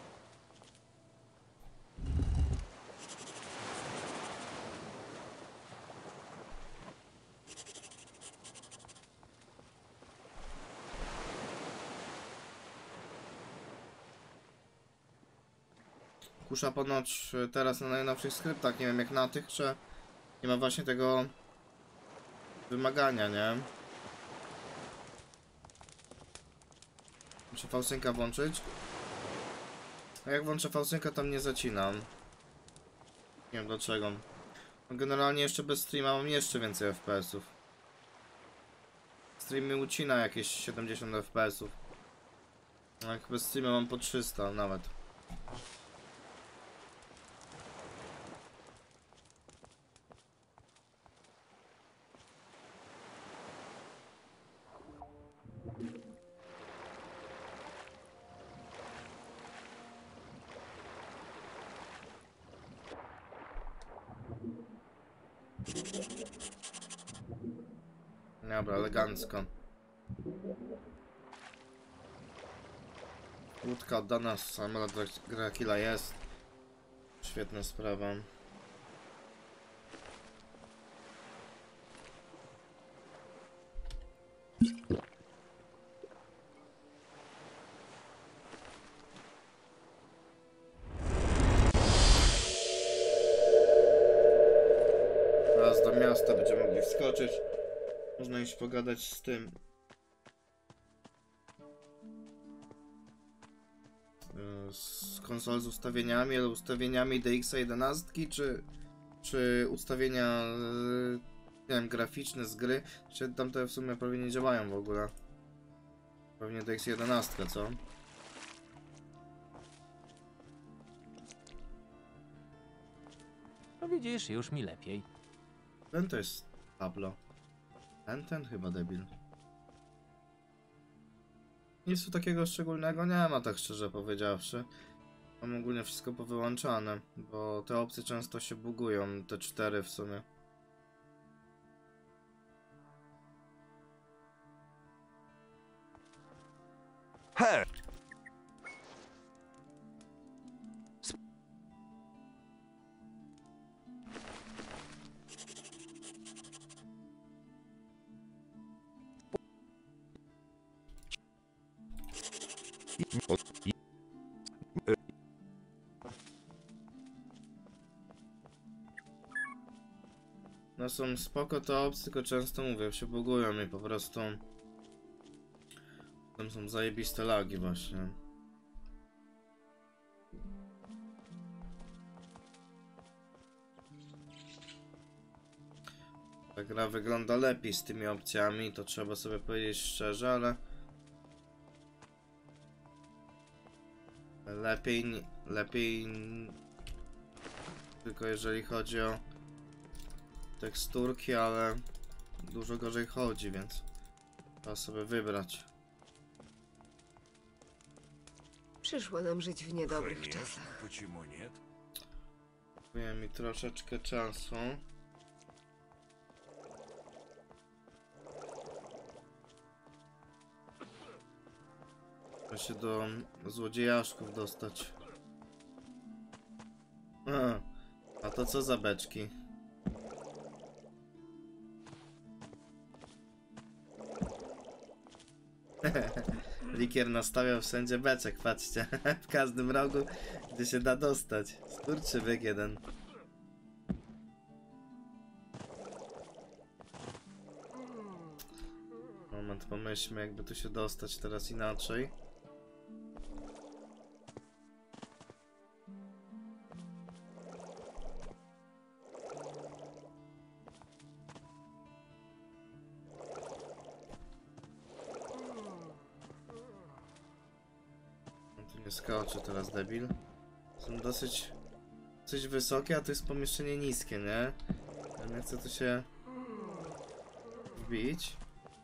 [SPEAKER 1] Kusza ponoć teraz na najnowszych skryptach, nie wiem jak na tych, czy nie ma właśnie tego wymagania, nie? Muszę fałsynka włączyć. A jak włączę fałsynka, tam nie zacinam. Nie wiem dlaczego. Generalnie jeszcze bez streama mam jeszcze więcej F P S ów. Stream mi ucina jakieś siedemdziesiąt F P S ów. A jak bez streama mam po trzysta nawet. Dobra, elegancko. Łódka oddana, samolot Grakila jest. Świetna sprawa. Teraz do miasta będziemy mogli wskoczyć. Można iść pogadać z tym. Z konsol z ustawieniami, ale ustawieniami D X jedenaście, czy, czy ustawienia nie wiem, graficzne z gry, czy tamte w sumie prawie nie działają w ogóle. Pewnie D X jedenaście, co?
[SPEAKER 8] No widzisz, już mi lepiej.
[SPEAKER 1] Ten to jest Pablo. Ten, ten chyba debil. Nic tu takiego szczególnego nie ma, tak szczerze powiedziawszy. Mam ogólnie wszystko powyłączane, bo te opcje często się bugują, te cztery w sumie.
[SPEAKER 10] Hej!
[SPEAKER 1] No są spoko te opcje, tylko często mówię, się bugują i po prostu... Tam są zajebiste lagi właśnie. Ta gra wygląda lepiej z tymi opcjami, to trzeba sobie powiedzieć szczerze, ale... Lepiej... Lepiej... Tylko jeżeli chodzi o... teksturki, ale... Dużo gorzej chodzi, więc... Trzeba sobie wybrać.
[SPEAKER 9] Przyszło nam żyć w niedobrych czasach.
[SPEAKER 1] Brakuje mi troszeczkę czasu. Trzeba się do złodziejaszków dostać. A, a to co za beczki? Likier nastawiał wszędzie beczek, patrzcie. W każdym rogu, gdzie się da dostać. Skurczybyk jeden. Moment, pomyślmy, jakby tu się dostać teraz inaczej. Skoczy teraz debil. Są dosyć, dosyć wysokie, a to jest pomieszczenie niskie, nie? Ja nie chcę tu się wbić.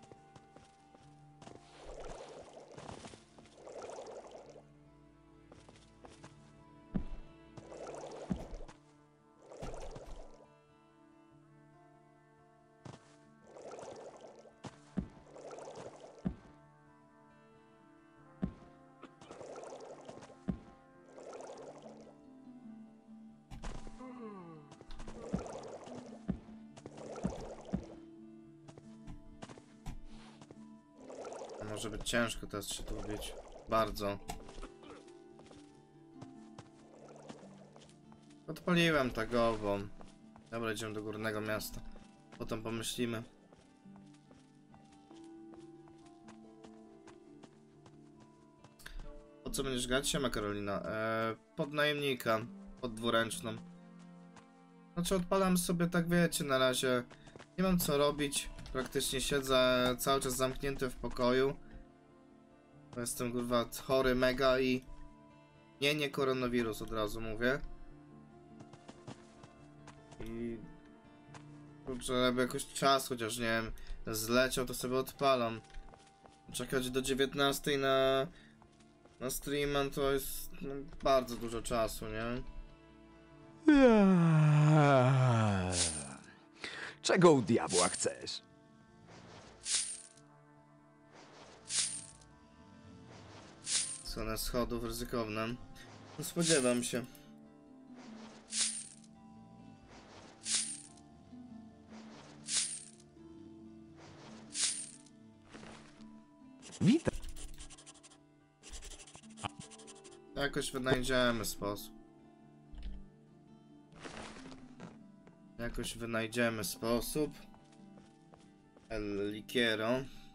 [SPEAKER 1] Może być ciężko teraz się tu wbić. Bardzo. Odpaliłem tego, bo... Dobra, idziemy do górnego miasta. Potem pomyślimy. Po co będziesz grać? Siema Karolina. Eee, pod najemnika. Pod dwuręczną. Znaczy odpalam sobie, tak wiecie, na razie nie mam co robić. Praktycznie siedzę cały czas zamknięty w pokoju. Jestem kurwa chory mega i... Nie, nie koronawirus, od razu mówię. I... Kurczę, jakby jakoś czas chociaż, nie wiem, zleciał, to sobie odpalam. Czekać do dziewiętnastej na... Na streama to jest no, bardzo dużo czasu, nie?
[SPEAKER 13] Czego u diabła chcesz?
[SPEAKER 1] Stronę schodów ryzykowne. No spodziewam się.
[SPEAKER 13] Witam.
[SPEAKER 1] Jakoś wynajdziemy sposób. Jakoś wynajdziemy sposób. El Likiero.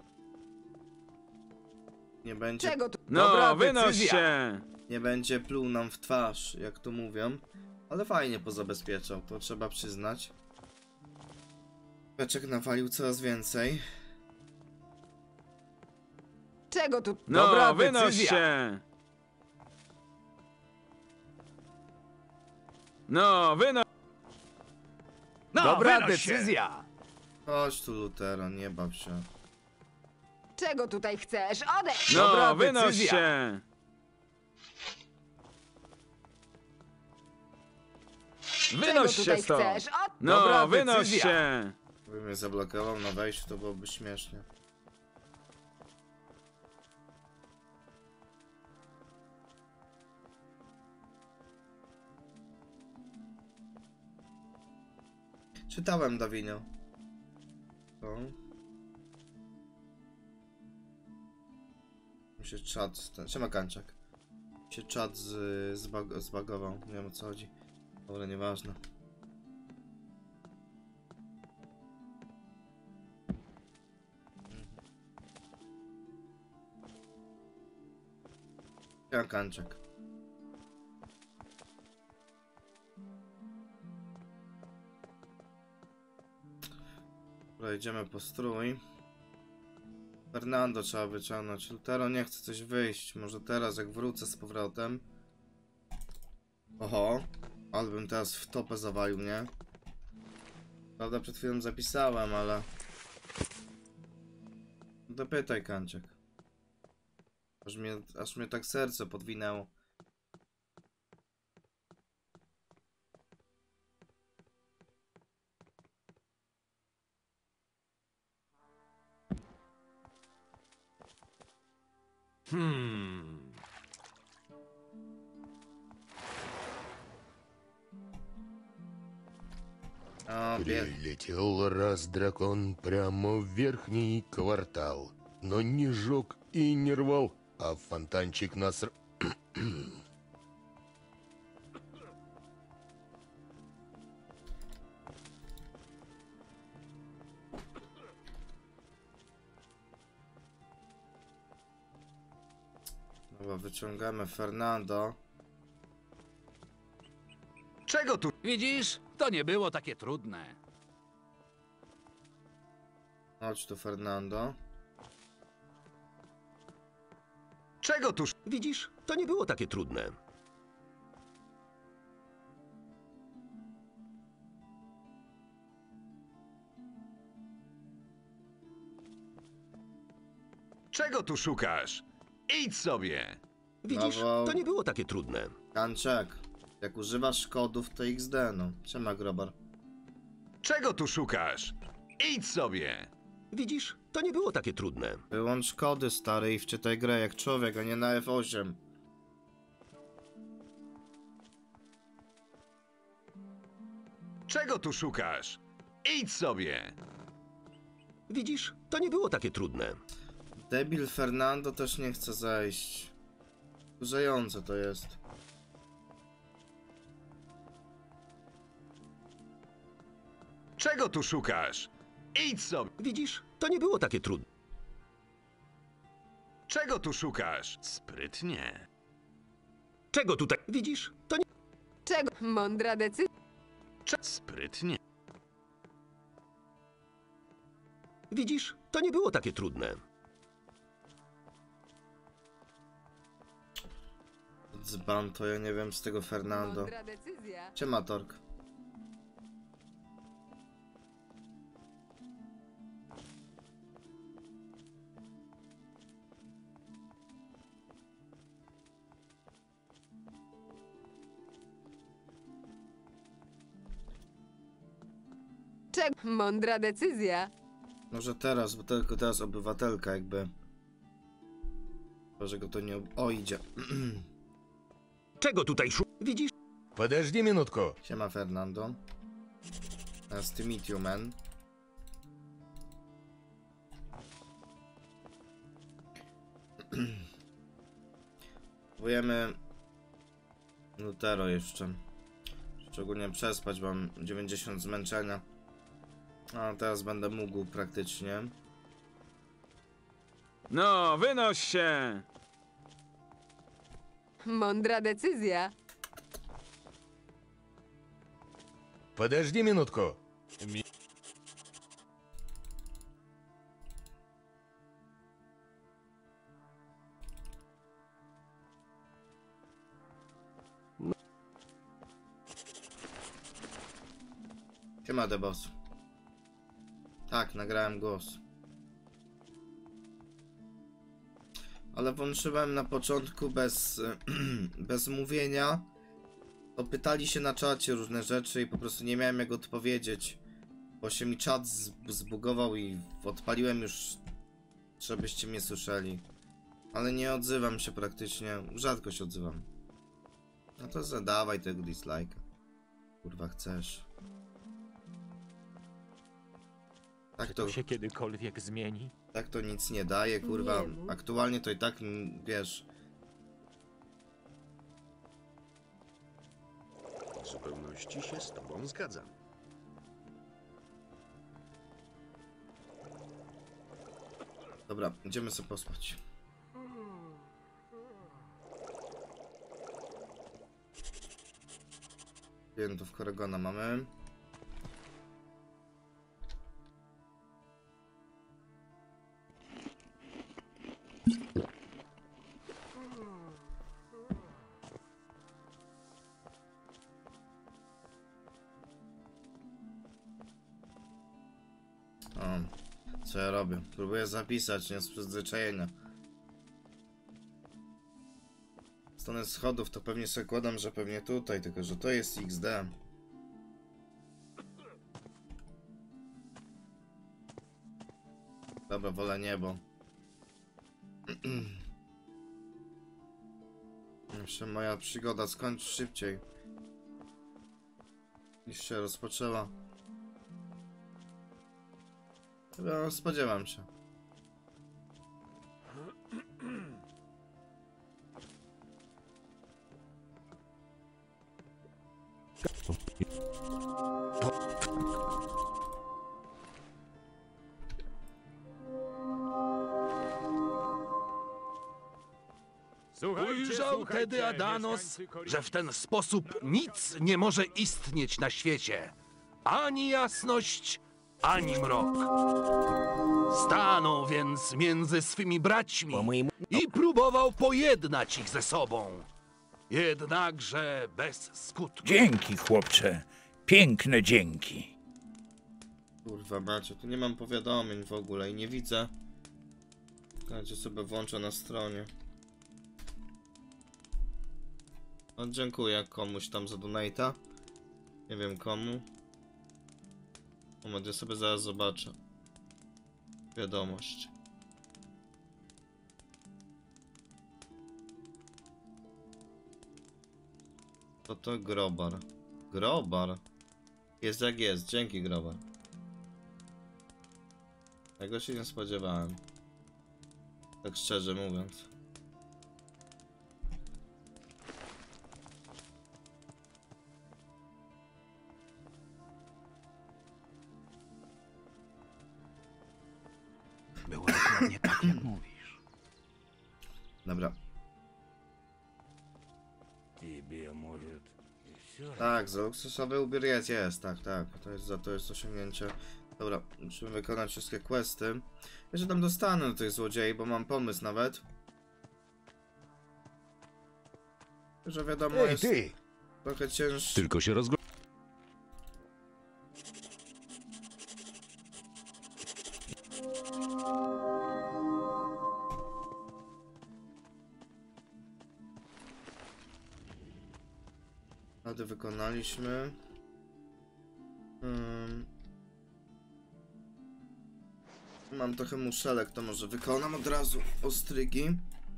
[SPEAKER 1] Nie będzie...
[SPEAKER 13] Czego tu? No, wynoś się!
[SPEAKER 1] Nie będzie pluł nam w twarz, jak to mówią. Ale fajnie pozabezpieczał, to trzeba przyznać. Beczek nawalił coraz więcej.
[SPEAKER 13] Czego tu? No, dobra wynoś się! No, wynoś... No, dobra decyzja!
[SPEAKER 1] Chodź tu, Lutero, nie baw się.
[SPEAKER 9] Czego tutaj chcesz? Odejdź!
[SPEAKER 13] No,
[SPEAKER 3] Dobra
[SPEAKER 13] wynoś
[SPEAKER 3] decyzja.
[SPEAKER 13] się! Wynoś
[SPEAKER 9] Czego
[SPEAKER 13] się
[SPEAKER 9] tutaj
[SPEAKER 13] stąd!
[SPEAKER 9] chcesz? Od...
[SPEAKER 13] No,
[SPEAKER 3] Dobra
[SPEAKER 13] wynoś
[SPEAKER 3] decyzja.
[SPEAKER 13] się!
[SPEAKER 1] Gdyby mnie zablokował na wejściu, to byłoby śmiesznie. Czytałem, Dawinio. To. Mi się czat... Ten, siema Kanciak. Mi się czat z, zbag, zbagował. Nie wiem, o co chodzi. Dobra, nieważne. Siema Kanciak. Dobra, idziemy po strój. Fernando trzeba wyciągnąć. Lutero nie chce coś wyjść. Może teraz, jak wrócę z powrotem. Oho. Ale bym teraz w topę zawalił, nie? Prawda, przed chwilą zapisałem, ale... Dopytaj, Kanciak. Aż mnie, aż mnie tak serce podwinęło.
[SPEAKER 3] Hmm.
[SPEAKER 1] O, bied...
[SPEAKER 3] Прилетел раз дракон прямо в верхний квартал, но не жег и не рвал, а фонтанчик нас...
[SPEAKER 1] Dobra, wyciągamy Fernando.
[SPEAKER 11] Czego tu? Widzisz? To nie było takie trudne.
[SPEAKER 1] Chodź tu, Fernando.
[SPEAKER 11] Czego tu? Widzisz? To nie było takie trudne. Czego tu szukasz? Idź sobie!
[SPEAKER 1] Widzisz? No bo...
[SPEAKER 11] To nie było takie trudne.
[SPEAKER 1] Kanciak, jak używasz kodów, to X D, no. Siema, Grobar.
[SPEAKER 11] Czego tu szukasz? Idź sobie! Widzisz? To nie było takie trudne.
[SPEAKER 1] Wyłącz kody, stary, i wczytaj grę jak człowiek, a nie na F osiem.
[SPEAKER 11] Czego tu szukasz? Idź sobie! Widzisz? To nie było takie trudne.
[SPEAKER 1] Debil Fernando też nie chce zejść. Wkurzające to jest.
[SPEAKER 11] Czego tu szukasz? Idź sobie! Widzisz? To nie było takie trudne. Czego tu szukasz? Sprytnie. Czego tutaj? Widzisz? To nie...
[SPEAKER 9] Czego? Mądra decyzja.
[SPEAKER 11] Cze... Sprytnie. Widzisz? To nie było takie trudne.
[SPEAKER 1] Dzban to ja nie wiem z tego Fernando.
[SPEAKER 9] Mądra decyzja.
[SPEAKER 1] Siema, Tork.
[SPEAKER 9] Czego? Mądra decyzja.
[SPEAKER 1] Może teraz, bo tylko teraz obywatelka jakby. Może go to nie... ob- O, idzie.
[SPEAKER 11] Czego tutaj szukasz? Widzisz?
[SPEAKER 3] Подожди минутку.
[SPEAKER 1] Siema, Fernando. Nice to meet you, man. Próbujemy Lutero jeszcze. Szczególnie przespać, mam dziewięćdziesiąt zmęczenia. A teraz będę mógł praktycznie.
[SPEAKER 13] No, wynoś się!
[SPEAKER 9] Mądra decyzja.
[SPEAKER 3] Подожди минутку. Ми-
[SPEAKER 1] Siema, The Boss. Tak, nagrałem głos. ale włączyłem na początku bez, bez mówienia. To pytali się na czacie różne rzeczy i po prostu nie miałem jak odpowiedzieć, bo się mi czat zbugował i odpaliłem już, żebyście mnie słyszeli. Ale nie odzywam się praktycznie, rzadko się odzywam. No to zadawaj tego dislike'a. Kurwa chcesz. Tak
[SPEAKER 8] Czy
[SPEAKER 1] to
[SPEAKER 8] to się kiedykolwiek zmieni?
[SPEAKER 1] Tak to nic nie daje, kurwa.
[SPEAKER 9] Nie mów.
[SPEAKER 1] Aktualnie to i tak, mm, wiesz...
[SPEAKER 11] W zupełności się z tobą zgadzam.
[SPEAKER 1] Dobra, idziemy sobie pospać. Klientów Korygona mamy. O, co ja robię? Próbuję zapisać, nie z przyzwyczajenia. Stronę schodów to pewnie sobie kładam, że pewnie tutaj, tylko że to jest X D. Dobra, wolę niebo. Jeszcze moja przygoda skończy szybciej niż się rozpoczęła. No, spodziewam się.
[SPEAKER 14] Ujrzał tedy Adanos, że w ten sposób nic nie może istnieć na świecie. Ani jasność, ani mrok. Stanął więc między swymi braćmi i próbował pojednać ich ze sobą. Jednakże bez skutku.
[SPEAKER 15] Dzięki, chłopcze. Piękne dzięki.
[SPEAKER 1] Kurwa macie, tu nie mam powiadomień w ogóle i nie widzę. Dajcie sobie włączę na stronie. No, dziękuję komuś tam za donate'a. Nie wiem komu. Moment, ja sobie zaraz zobaczę. Wiadomość. To to Grobar. Grobar? Jest jak jest, dzięki Grobar. Tego się nie spodziewałem. Tak szczerze mówiąc.
[SPEAKER 14] Było dokładnie tak, jak mówisz.
[SPEAKER 1] Dobra. Tak, za luksusowy ubiór jest, jest, tak, tak. To jest, za to jest osiągnięcie. Dobra, musimy wykonać wszystkie questy. Ja się tam dostanę do tych złodziei, bo mam pomysł nawet. Że wiadomo
[SPEAKER 3] Ej,
[SPEAKER 1] jest
[SPEAKER 3] ty!
[SPEAKER 1] trochę cięższy.
[SPEAKER 10] Tylko się rozgl...
[SPEAKER 1] Rady wykonaliśmy. Hmm. Mam trochę muszelek, to może wykonam od razu ostrygi.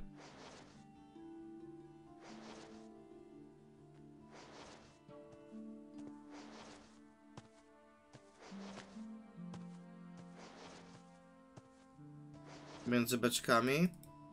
[SPEAKER 1] Między beczkami.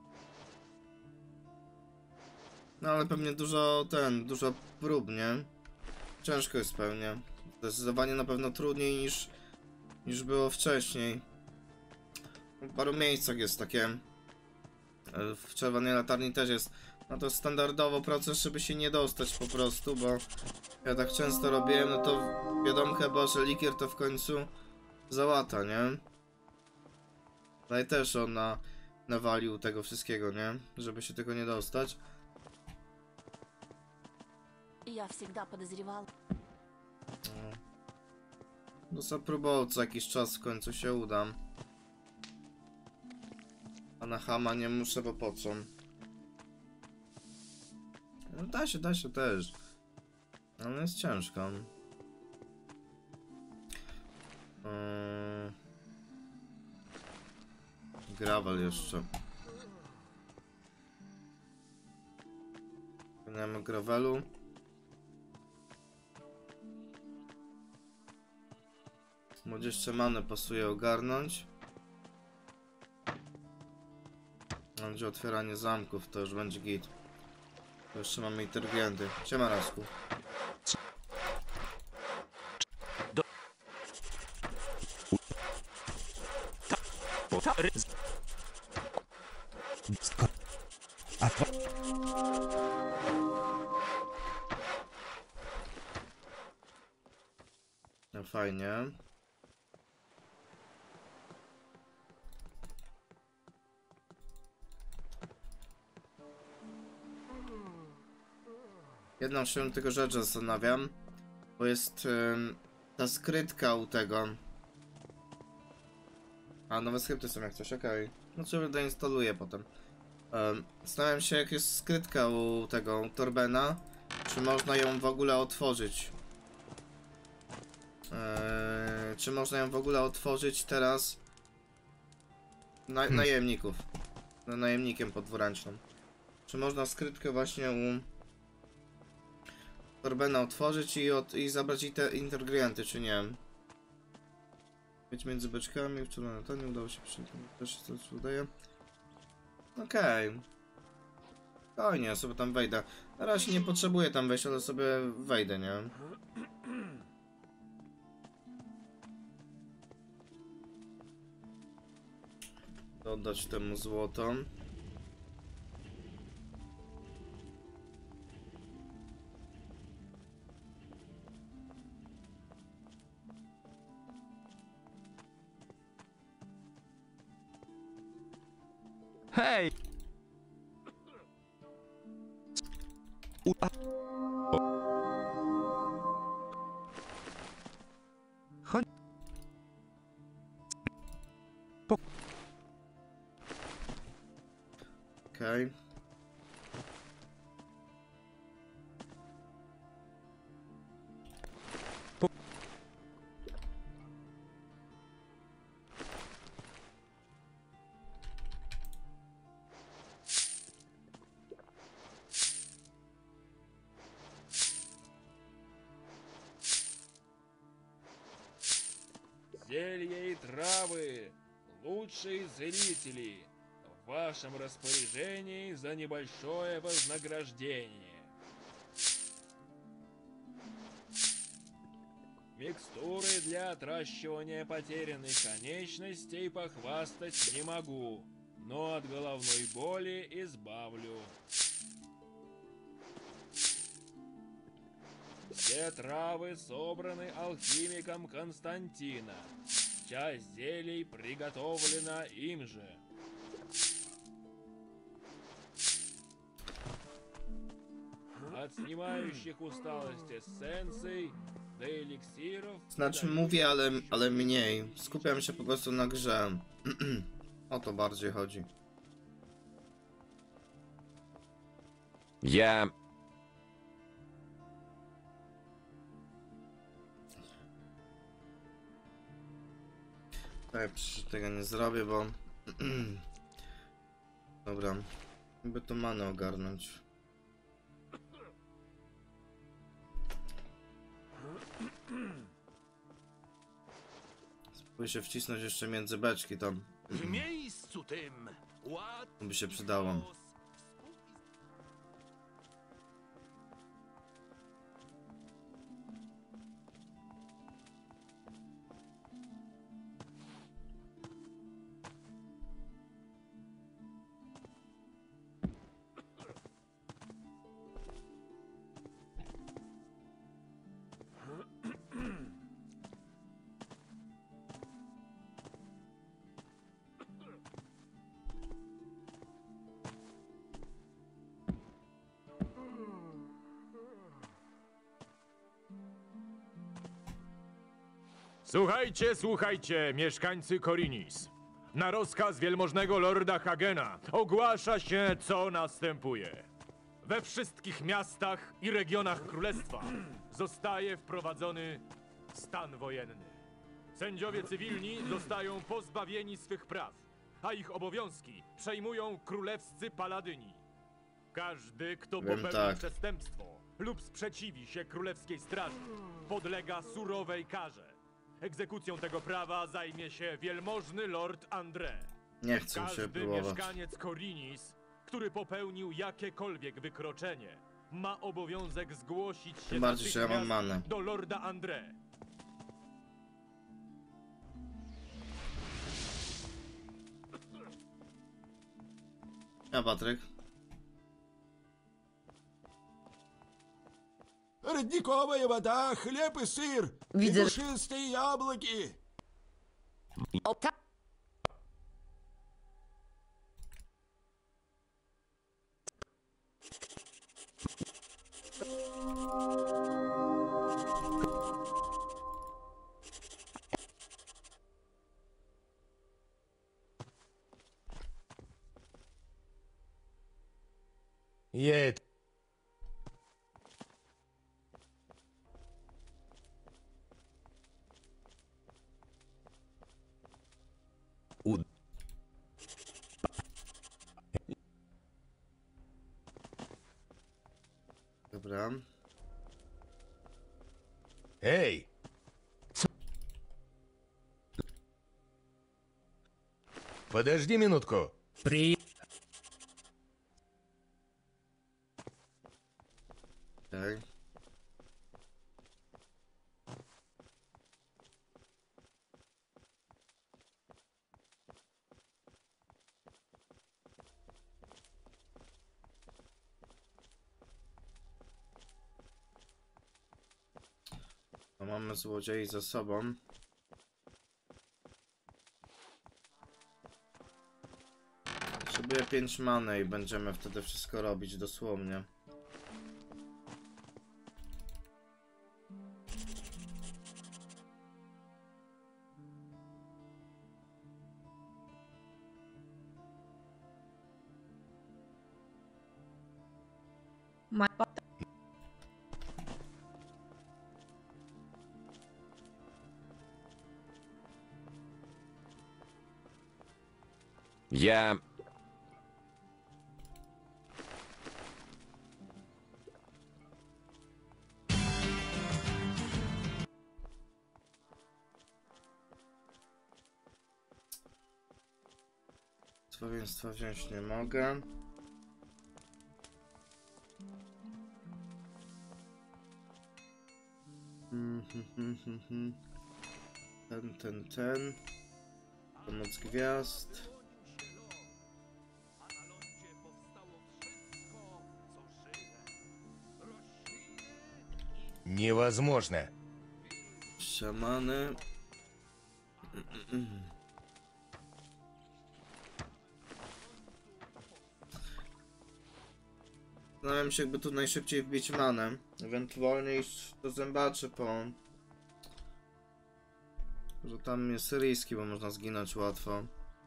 [SPEAKER 1] No ale pewnie dużo ten, dużo prób, nie? Ciężko jest pewnie. Zdecydowanie na pewno trudniej niż, niż było wcześniej. W paru miejscach jest takie. W czerwonej latarni też jest. No to standardowo proces, żeby się nie dostać po prostu, bo ja tak często robiłem, no to wiadomo chyba, że likier to w końcu załata, nie? No i też on na, nawalił tego wszystkiego, nie? Żeby się tego nie dostać.
[SPEAKER 16] Я всегда подозревал.
[SPEAKER 1] No zapróbował co jakiś czas w końcu się udam. A Na Hama nie muszę, bo po co? No da się, da się też. Ale jest ciężko. Yy... Gravel jeszcze. Nie mamy gravelu. Może jeszcze manę pasuje ogarnąć. Będzie otwieranie zamków, to już będzie git. To jeszcze mamy intergenty. Siema Rasku. No fajnie. Jedną się tego rzecz zastanawiam, bo jest ym, ta skrytka u tego. A, nowe skrypty są jak coś, okej. Okay. No co doinstaluję potem. Um, Zastanawiam się, jak jest skrytka u tego u Torbena, czy można ją w ogóle otworzyć. Eee, czy można ją w ogóle otworzyć teraz na, hmm. najemników. Na najemnikiem podwóręcznym. Czy można skrytkę właśnie u Torbena otworzyć i, od, i zabrać i te intergrianty, czy nie? Być między beczkami, wczoraj to nie udało się przyjść. Też się to udaje. Okej. Okay. Fajnie, ja sobie tam wejdę. Na razie nie potrzebuję tam wejść, ale sobie wejdę, nie? Oddać temu złoto.
[SPEAKER 14] Hej! Chodź.
[SPEAKER 1] Okej. Okay.
[SPEAKER 17] Зелья и травы, лучшие целители, в вашем распоряжении за небольшое вознаграждение. Микстуры для отращивания потерянных конечностей похвастать не могу, но от головной боли избавлю. Все травы собраны алхимиком Константина. Часть зелий приготовлена им же. От снимающих усталость эссенций do eliksirów.
[SPEAKER 1] Znaczy mówię, ale, ale mniej. Skupiam się po prostu na grze. O to bardziej chodzi.
[SPEAKER 11] Ja...
[SPEAKER 1] Tak, przecież tego nie zrobię, bo... Dobra. By to manę ogarnąć. Spróbuję się wcisnąć jeszcze między beczki tam.
[SPEAKER 14] W miejscu tym
[SPEAKER 1] To by się przydało.
[SPEAKER 8] Słuchajcie, słuchajcie, mieszkańcy Korinis. Na rozkaz wielmożnego lorda Hagena ogłasza się, co następuje. We wszystkich miastach i regionach królestwa zostaje wprowadzony stan wojenny. Sędziowie cywilni zostają pozbawieni swych praw, a ich obowiązki przejmują królewscy paladyni. Każdy, kto
[SPEAKER 1] Wiem,
[SPEAKER 8] popełni
[SPEAKER 1] tak.
[SPEAKER 8] przestępstwo lub sprzeciwi się królewskiej straży, podlega surowej karze. Egzekucją tego prawa zajmie się wielmożny lord André.
[SPEAKER 1] Nie chcę się
[SPEAKER 8] Każdy
[SPEAKER 1] próbować.
[SPEAKER 8] mieszkaniec Korinis, który popełnił jakiekolwiek wykroczenie, ma obowiązek zgłosić się
[SPEAKER 1] Tym bardziej, że ja mam
[SPEAKER 8] natychmiast
[SPEAKER 1] manę.
[SPEAKER 8] do lorda André.
[SPEAKER 1] A Patryk?
[SPEAKER 5] Родниковая вода, хлеб и сыр,
[SPEAKER 12] Widzę-
[SPEAKER 5] и душистые яблоки.
[SPEAKER 12] O tak!
[SPEAKER 3] Я это...
[SPEAKER 11] U...
[SPEAKER 1] Dobra.
[SPEAKER 3] Эй! Подожди минутку.
[SPEAKER 15] При...
[SPEAKER 1] Tak. To mamy złodziei za sobą. Potrzebuję pięć many i będziemy wtedy wszystko robić dosłownie.
[SPEAKER 12] Ma...
[SPEAKER 11] Ja...
[SPEAKER 1] Słowieństwa wziąć nie mogę. Ten, ten, ten. Pomoc gwiazd.
[SPEAKER 3] Невозможно.
[SPEAKER 1] Szamany. Zastanawiam się, jakby tu najszybciej wbić manę. Ewentualnie iść do zębaczy po... Że tam jest syryjski, bo można zginąć łatwo.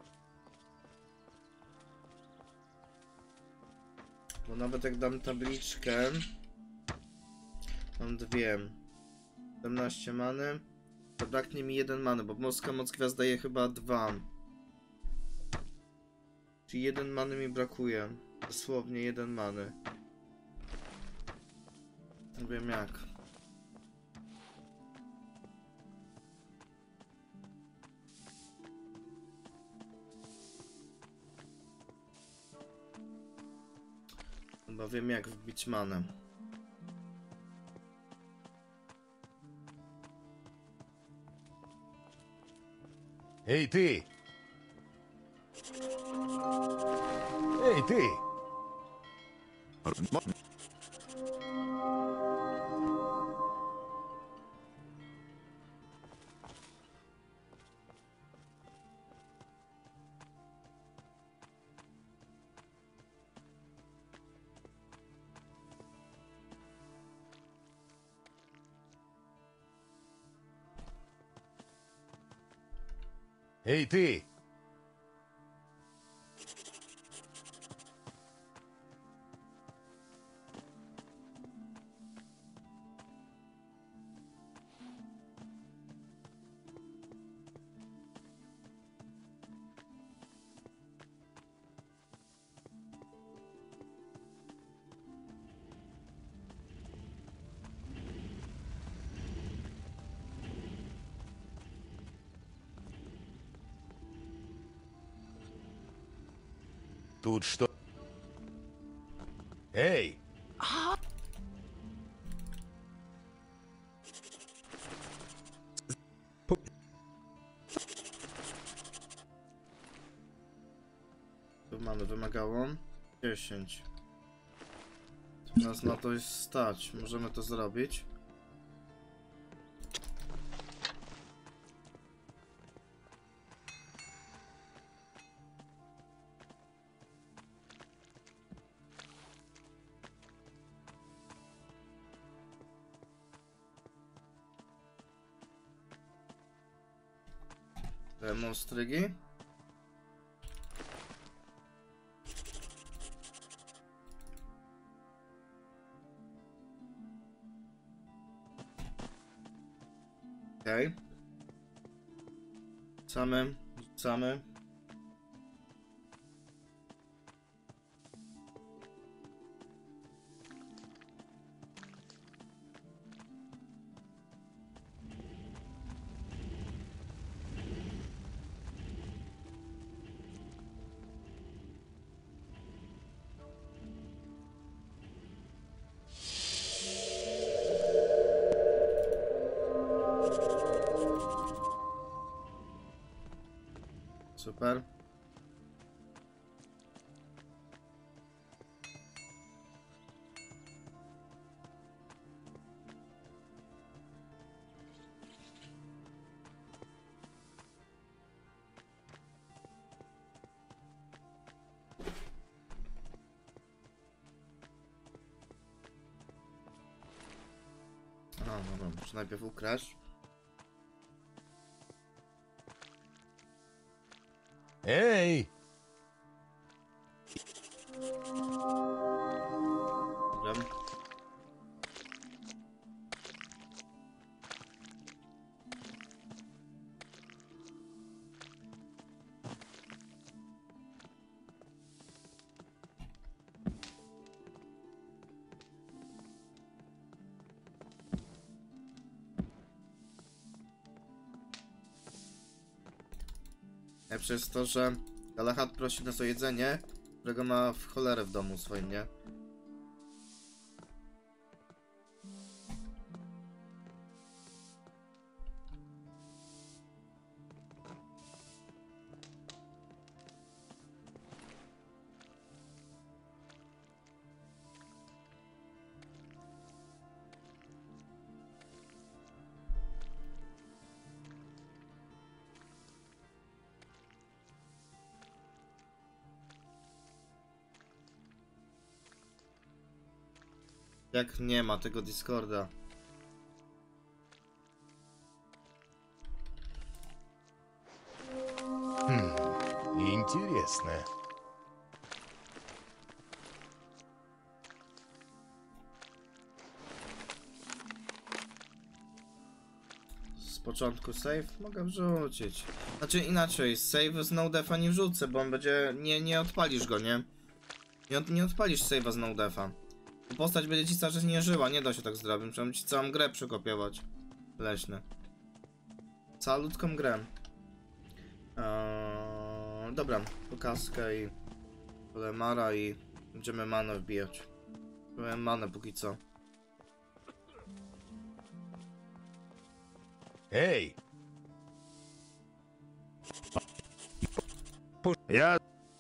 [SPEAKER 1] Bo nawet jak dam tabliczkę... Mam dwie. siedemnaście many. Zabraknie mi jeden many, bo morska moc gwiazd daje chyba dwa. Czyli jeden many mi brakuje. Dosłownie jeden many. Nie wiem jak. Chyba wiem jak wbić manę.
[SPEAKER 3] Эй, ты! Эй, ты! Эй, ты! Тут что? Эй!
[SPEAKER 1] Tu mamy wymagało dziesięć. Nas na to jest stać. Możemy to zrobić. Demonstrygi. Okej. Okay. Rzucamy, rzucamy. Super. A, dobra, muszę najpierw ukraść.
[SPEAKER 3] Эй!
[SPEAKER 1] Dobra. Najlepsze jest to, że Galahad prosi nas o jedzenie, którego ma w cholerę w domu swoim, nie? Jak nie ma tego Discorda?
[SPEAKER 3] Хм, интересно.
[SPEAKER 1] Z początku save mogę wrzucić. Znaczy inaczej, save z no defa nie wrzucę, bo on będzie... Nie, nie odpalisz go, nie? Nie, od, nie odpalisz save'a z no defa. Postać będzie ci cały czas nie żyła, nie da się tak zrobić. Trzeba ci całą grę przekopiować. Leśne. Całą ludzką grę. Eee, dobra, pokazkę i Lemara i będziemy manę wbijać. Byłem manę póki co.
[SPEAKER 3] Эй!
[SPEAKER 14] Ja...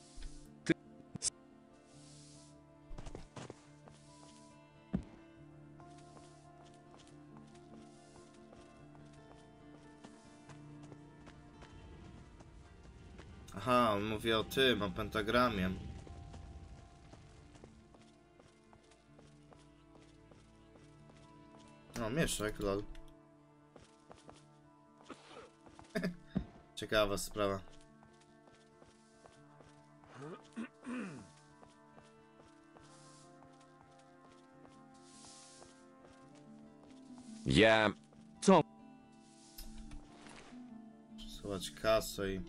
[SPEAKER 1] Aha, on mówi o tym, o pentagramie. O, mieszek, lol. Ciekawa sprawa.
[SPEAKER 11] Ja... Co?
[SPEAKER 1] Przesuwać kasę i...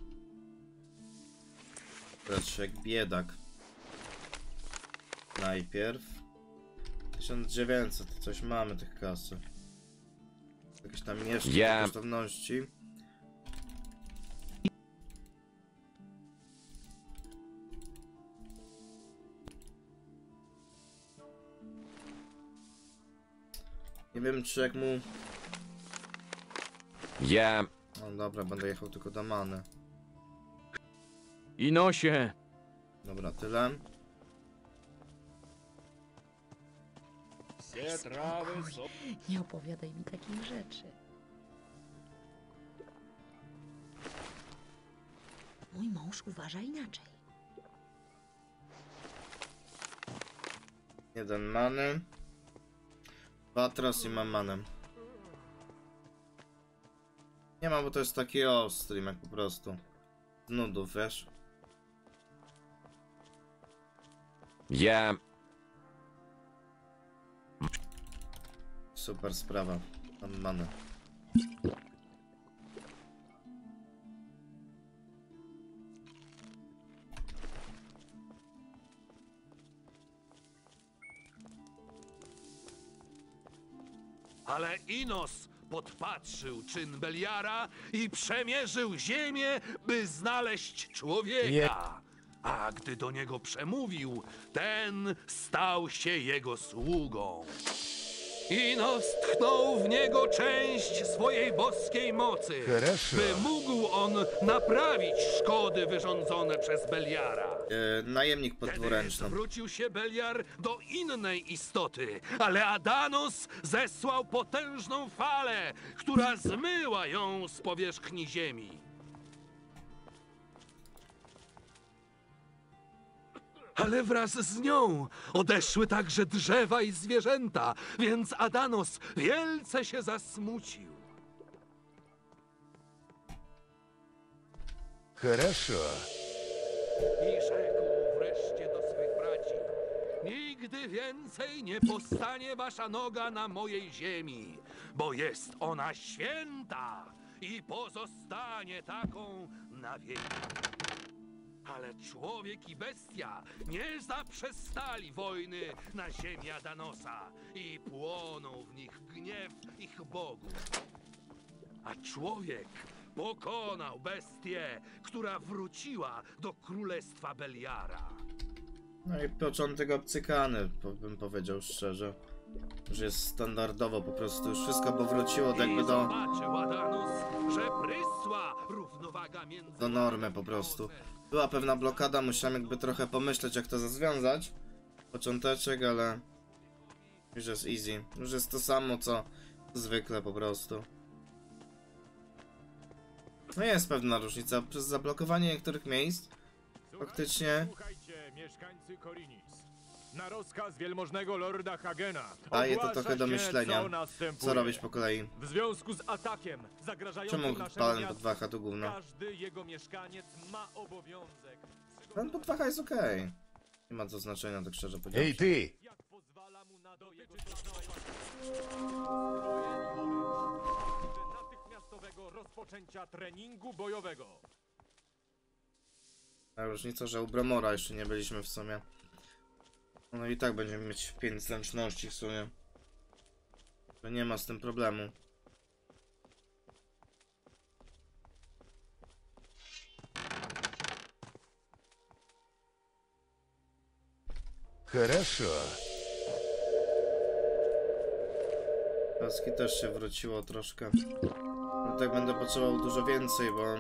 [SPEAKER 1] Patrzę jak biedak. Najpierw... tysiąc dziewięćset, coś mamy tych kasy. Jakieś tam mieszki
[SPEAKER 11] Ja...
[SPEAKER 1] kosztowności. Nie wiem, czy jak mu...
[SPEAKER 7] Ja...
[SPEAKER 1] No dobra, będę jechał tylko do Many.
[SPEAKER 8] Inosie!
[SPEAKER 1] Dobra, tyle.
[SPEAKER 17] Все травы со...
[SPEAKER 2] Nie opowiadaj mi takich rzeczy. Mój mąż uważa inaczej.
[SPEAKER 1] Jeden Many. Patros i mam Manę. Nie ma, bo to jest taki ostry, jak po prostu. Z nudów, wiesz?
[SPEAKER 7] Ja...
[SPEAKER 1] Super sprawa. Mam Manę.
[SPEAKER 14] Ale Inos podpatrzył czyn Beliara i przemierzył ziemię, by znaleźć człowieka. A gdy do niego przemówił, ten stał się jego sługą. Inos tchnął w niego część swojej boskiej mocy,
[SPEAKER 3] Хорошо.
[SPEAKER 14] by mógł on naprawić szkody wyrządzone przez Beliara.
[SPEAKER 1] Yy, najemnik podwóręczny.
[SPEAKER 14] Zwrócił się Beliar do innej istoty, ale Adanos zesłał potężną falę, która zmyła ją z powierzchni ziemi. Ale wraz z nią odeszły także drzewa i zwierzęta, więc Adanos wielce się zasmucił.
[SPEAKER 3] Хорошо.
[SPEAKER 14] I rzekł wreszcie do swych braci: nigdy więcej nie postanie wasza noga na mojej ziemi, bo jest ona święta i pozostanie taką na wieki. Ale człowiek i bestia nie zaprzestali wojny na ziemi Adanosa i płonął w nich gniew ich bogów. A człowiek pokonał bestię, która wróciła do królestwa Beliara.
[SPEAKER 1] No i początek obcykany, po- bym powiedział szczerze. Że jest standardowo po prostu już wszystko powróciło tak jakby
[SPEAKER 14] I
[SPEAKER 1] do,
[SPEAKER 14] zobaczył Adanos, że prysła równowaga między...
[SPEAKER 1] do normy po prostu. Była pewna blokada, musiałem jakby trochę pomyśleć jak to rozwiązać. Począteczek, ale już jest easy. Już jest to samo co zwykle po prostu. No jest pewna różnica. Przez zablokowanie niektórych miejsc faktycznie...
[SPEAKER 8] Słuchajcie, mieszkańcy Korinis. Na rozkaz wielmożnego lorda Hagena
[SPEAKER 1] Daje to
[SPEAKER 8] ogłasza
[SPEAKER 1] trochę do
[SPEAKER 8] się,
[SPEAKER 1] myślenia,
[SPEAKER 8] co następuje.
[SPEAKER 1] co robić po kolei.
[SPEAKER 8] W związku z atakiem zagrażającym
[SPEAKER 1] Czemu
[SPEAKER 8] naszemu
[SPEAKER 1] palen
[SPEAKER 8] miastu,
[SPEAKER 1] podwacha tu gówno?
[SPEAKER 8] każdy jego mieszkaniec ma obowiązek
[SPEAKER 1] Ten podwacha jest okej. Nie ma to znaczenia, tak szczerze powiedziawszy.
[SPEAKER 3] Эй, ты!
[SPEAKER 8] jak pozwala mu na do jego natychmiastowego rozpoczęcia treningu bojowego.
[SPEAKER 1] A różnica, że u Bramora jeszcze nie byliśmy w sumie. No i tak będziemy mieć pięć zręczności w sumie. To nie ma z tym problemu.
[SPEAKER 3] Хорошо.
[SPEAKER 1] Paski też się wróciło troszkę. No tak będę potrzebował dużo więcej, bo...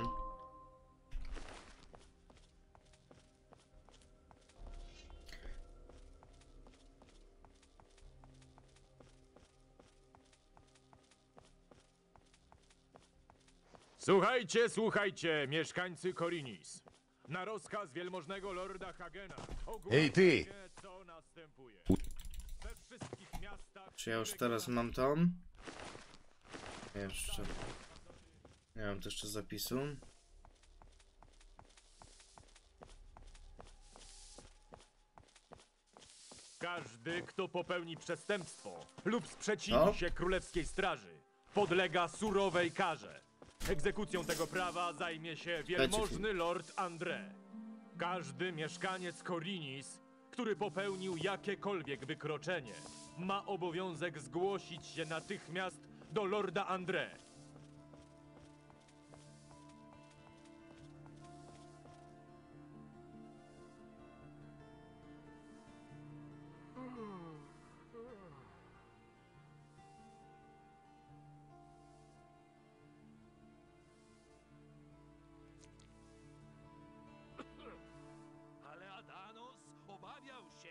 [SPEAKER 8] Słuchajcie, słuchajcie, mieszkańcy Korinis. Na rozkaz wielmożnego lorda Hagena
[SPEAKER 3] Ej, ty!
[SPEAKER 8] ogłaszam się, co następuje. We wszystkich miastach...
[SPEAKER 1] Czy ja już teraz mam to? Jeszcze. Nie mam to jeszcze zapisu.
[SPEAKER 8] Każdy, kto popełni przestępstwo lub sprzeciwi
[SPEAKER 1] No.
[SPEAKER 8] się królewskiej straży, podlega surowej karze. Egzekucją tego prawa zajmie się wielmożny lord André. Każdy mieszkaniec Korinis, który popełnił jakiekolwiek wykroczenie, ma obowiązek zgłosić się natychmiast do lorda André.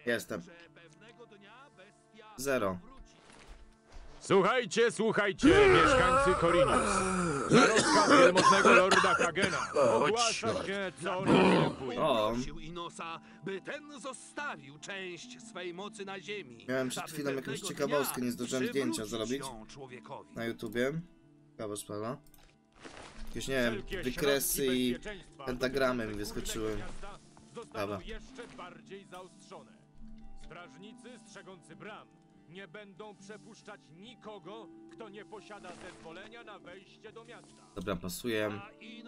[SPEAKER 1] Jestem. Zero.
[SPEAKER 8] Słuchajcie, słuchajcie, mieszkańcy Korinius. Na rozkaz wielmożnego lorda Hagena ogłasza się, co następuje.
[SPEAKER 1] O.
[SPEAKER 14] Prosił Inosa, by ten zostawił część swej mocy na ziemi.
[SPEAKER 1] Miałem przed chwilą jakąś ciekawostkę, nie zdążyłem zdjęcia zrobić na YouTubie. Ciekawa sprawa. Jakieś, nie wiem, wykresy i pentagramy mi wyskoczyły.
[SPEAKER 8] Zostaną jeszcze bardziej zaostrzone. Strażnicy strzegący bram nie będą przepuszczać nikogo, kto nie posiada zezwolenia na wejście do miasta.
[SPEAKER 1] Dobra, pasuje.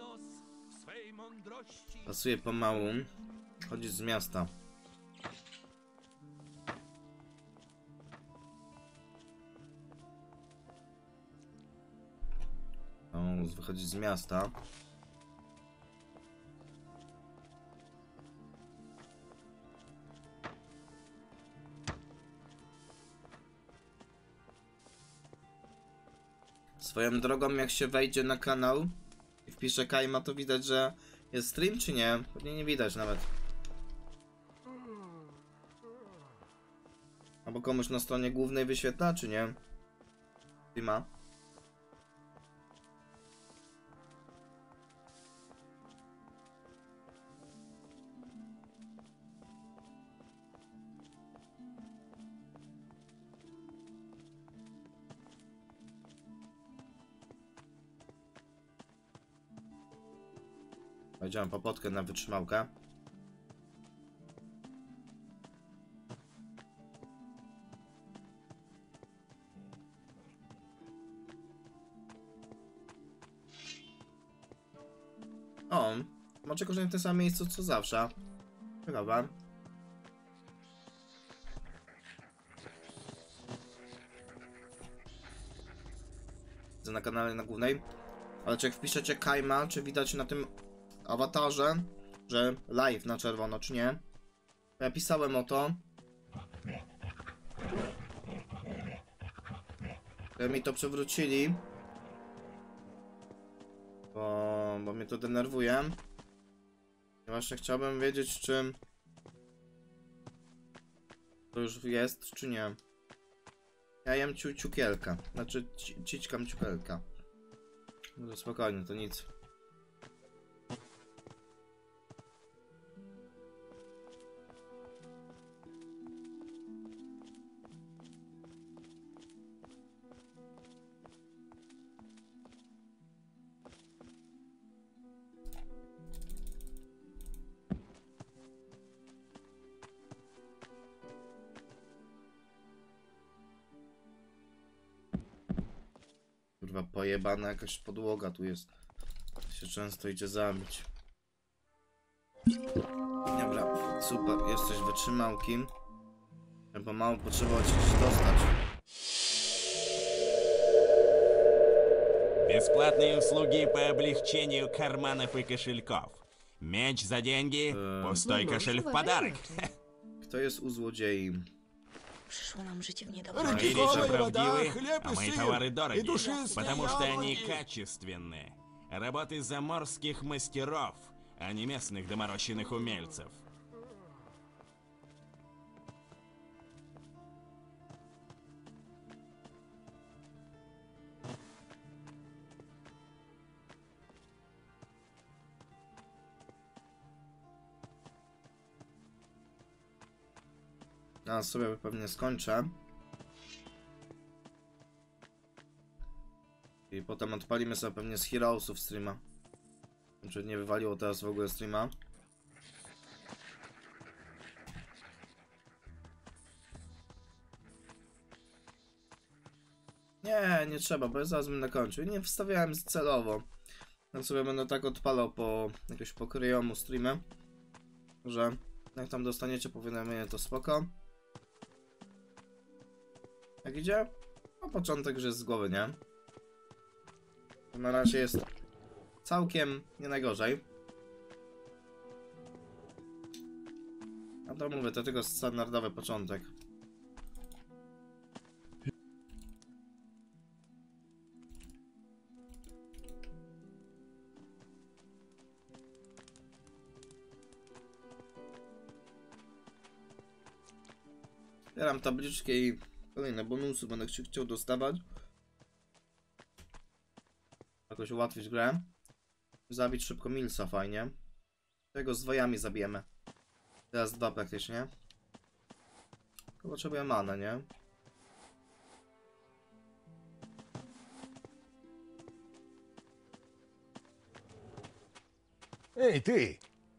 [SPEAKER 1] Pasuje pomału. Chodzić z miasta. No, wychodzić z miasta. Swoją drogą, jak się wejdzie na kanał i wpisze Kajma, to widać, że jest stream, czy nie? Pewnie nie widać nawet. Albo komuś na stronie głównej wyświetla, czy nie? Streama. Powiedziałem popotkę na wytrzymałkę. O, może korzystać w tym samym miejscu co zawsze. Ciekawe. Na kanale na głównej. Ale czy jak wpiszecie Kajma, czy widać na tym awatarze, że live na czerwono, czy nie? Ja pisałem o to. Że mi to przewrócili. Bo, bo mnie to denerwuje. I właśnie chciałbym wiedzieć, czy to już jest, czy nie. Ja jem ciu ciukielka. Znaczy ci, cićkam ciukielka. No spokojnie, to nic. Kurwa, pojebana jakaś podłoga tu jest. Się często idzie zabić. Dobra, super, jesteś wytrzymałki. Ja pomału potrzebować się dostać.
[SPEAKER 5] Бесплатные услуги по облегчению карманов и кошельков. Мяч за деньги, пустой кошель в подарок.
[SPEAKER 1] Kto jest u złodziei?
[SPEAKER 12] Przyszło nam życie w
[SPEAKER 5] Мои
[SPEAKER 12] niedobrym
[SPEAKER 5] речи правдивы, а мои товары дороги, потому что они качественные. Работы заморских мастеров, а не местных доморощенных умельцев.
[SPEAKER 1] A sobie pewnie skończę. I potem odpalimy sobie pewnie z Heroesów streama. Znaczy nie wywaliło teraz w ogóle streama. Nie, nie trzeba, bo ja zaraz będę kończył. Nie wstawiałem celowo. Ja sobie będę tak odpalał po jakiegoś pokryjomu streamę, że jak tam dostaniecie powiadomienie, to spoko. Jak idzie? No początek, że jest z głowy, nie? Na razie jest całkiem nie najgorzej. A to mówię, to tylko standardowy początek. Zbieram tabliczkę i kolejne bonusy będę się chciał dostawać. Jakoś ułatwić grę. Zabić szybko Millsa, fajnie. Tego z dwojami zabijemy. Teraz dwa praktycznie. Chyba potrzebuję manę, nie?
[SPEAKER 3] Эй, ты!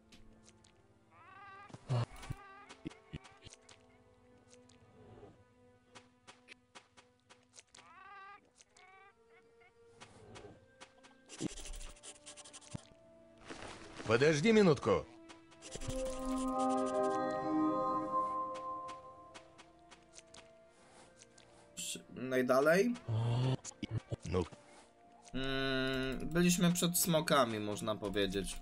[SPEAKER 3] Подожди минутку.
[SPEAKER 1] Najdalej?
[SPEAKER 3] No.
[SPEAKER 1] Mm, byliśmy przed smokami, można powiedzieć.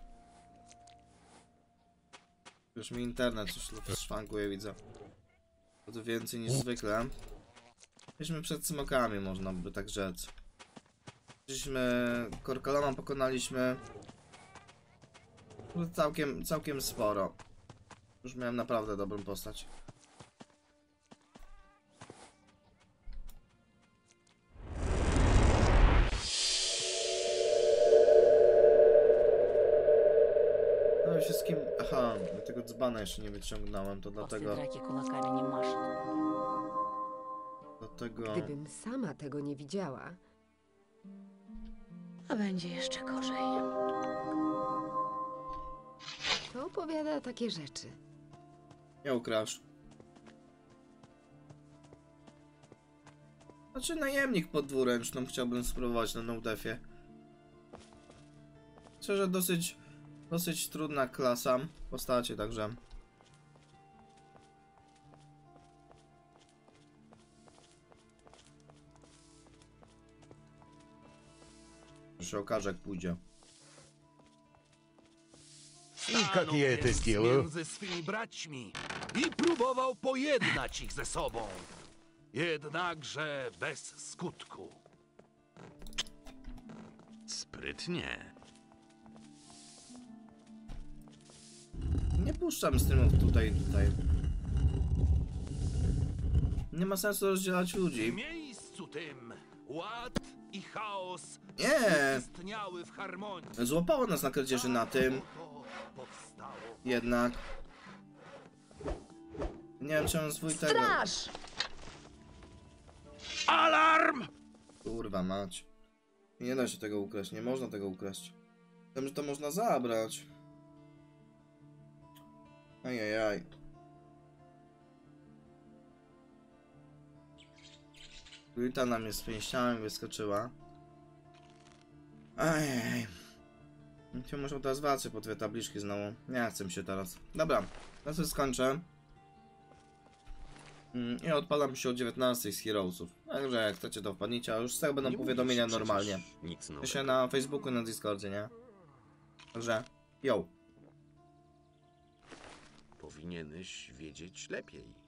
[SPEAKER 1] Już mi internet coś szwankuje, widzę. To więcej niż zwykle. Byliśmy przed smokami, można by tak rzec. Byliśmy... Korkoloma pokonaliśmy. Całkiem, całkiem sporo. Już miałem naprawdę dobrą postać. No wszystkim... Aha, tego dzbana jeszcze nie wyciągnąłem, to dlatego... Dlatego...
[SPEAKER 9] Gdybym sama tego nie widziała...
[SPEAKER 12] A będzie jeszcze gorzej.
[SPEAKER 9] To opowiada takie rzeczy.
[SPEAKER 1] Nie ukrasz. Znaczy najemnik pod dwuręczną chciałbym spróbować na no-defie. Szczerze dosyć, dosyć trudna klasa postaci, także. Już się okaże, jak pójdzie.
[SPEAKER 3] I как я это сделаю?
[SPEAKER 14] Między swymi braćmi i próbował pojednać ich ze sobą. Jednakże bez skutku.
[SPEAKER 11] Sprytnie.
[SPEAKER 1] Nie puszczam streamów tutaj, tutaj. Nie ma sensu rozdzielać ludzi.
[SPEAKER 14] W miejscu tym ład i chaos
[SPEAKER 1] Nie.
[SPEAKER 14] istniały w harmonii.
[SPEAKER 1] Złapało nas na kradzieży na tym. Jednak. Nie wiem, czemu swój tego.
[SPEAKER 12] Straż!
[SPEAKER 14] Alarm!
[SPEAKER 1] Kurwa mać. Nie da się tego ukraść, nie można tego ukraść. Wiem, że to można zabrać. Ajajaj. Lita na mnie z pięściami wyskoczyła. Ajajaj. Ja muszę teraz walczyć po dwie tabliczki znowu. Nie chcę mi się teraz. Dobra, na to skończę. Mm, I odpalam się o dziewiętnastej z Heroesów. Także jak chcecie to wpadnijcie, a już z tego będą powiadomienia normalnie.
[SPEAKER 11] Nic nowego.
[SPEAKER 1] Się na Facebooku i na Discordzie, nie? Także, yo.
[SPEAKER 11] Powinieneś wiedzieć lepiej.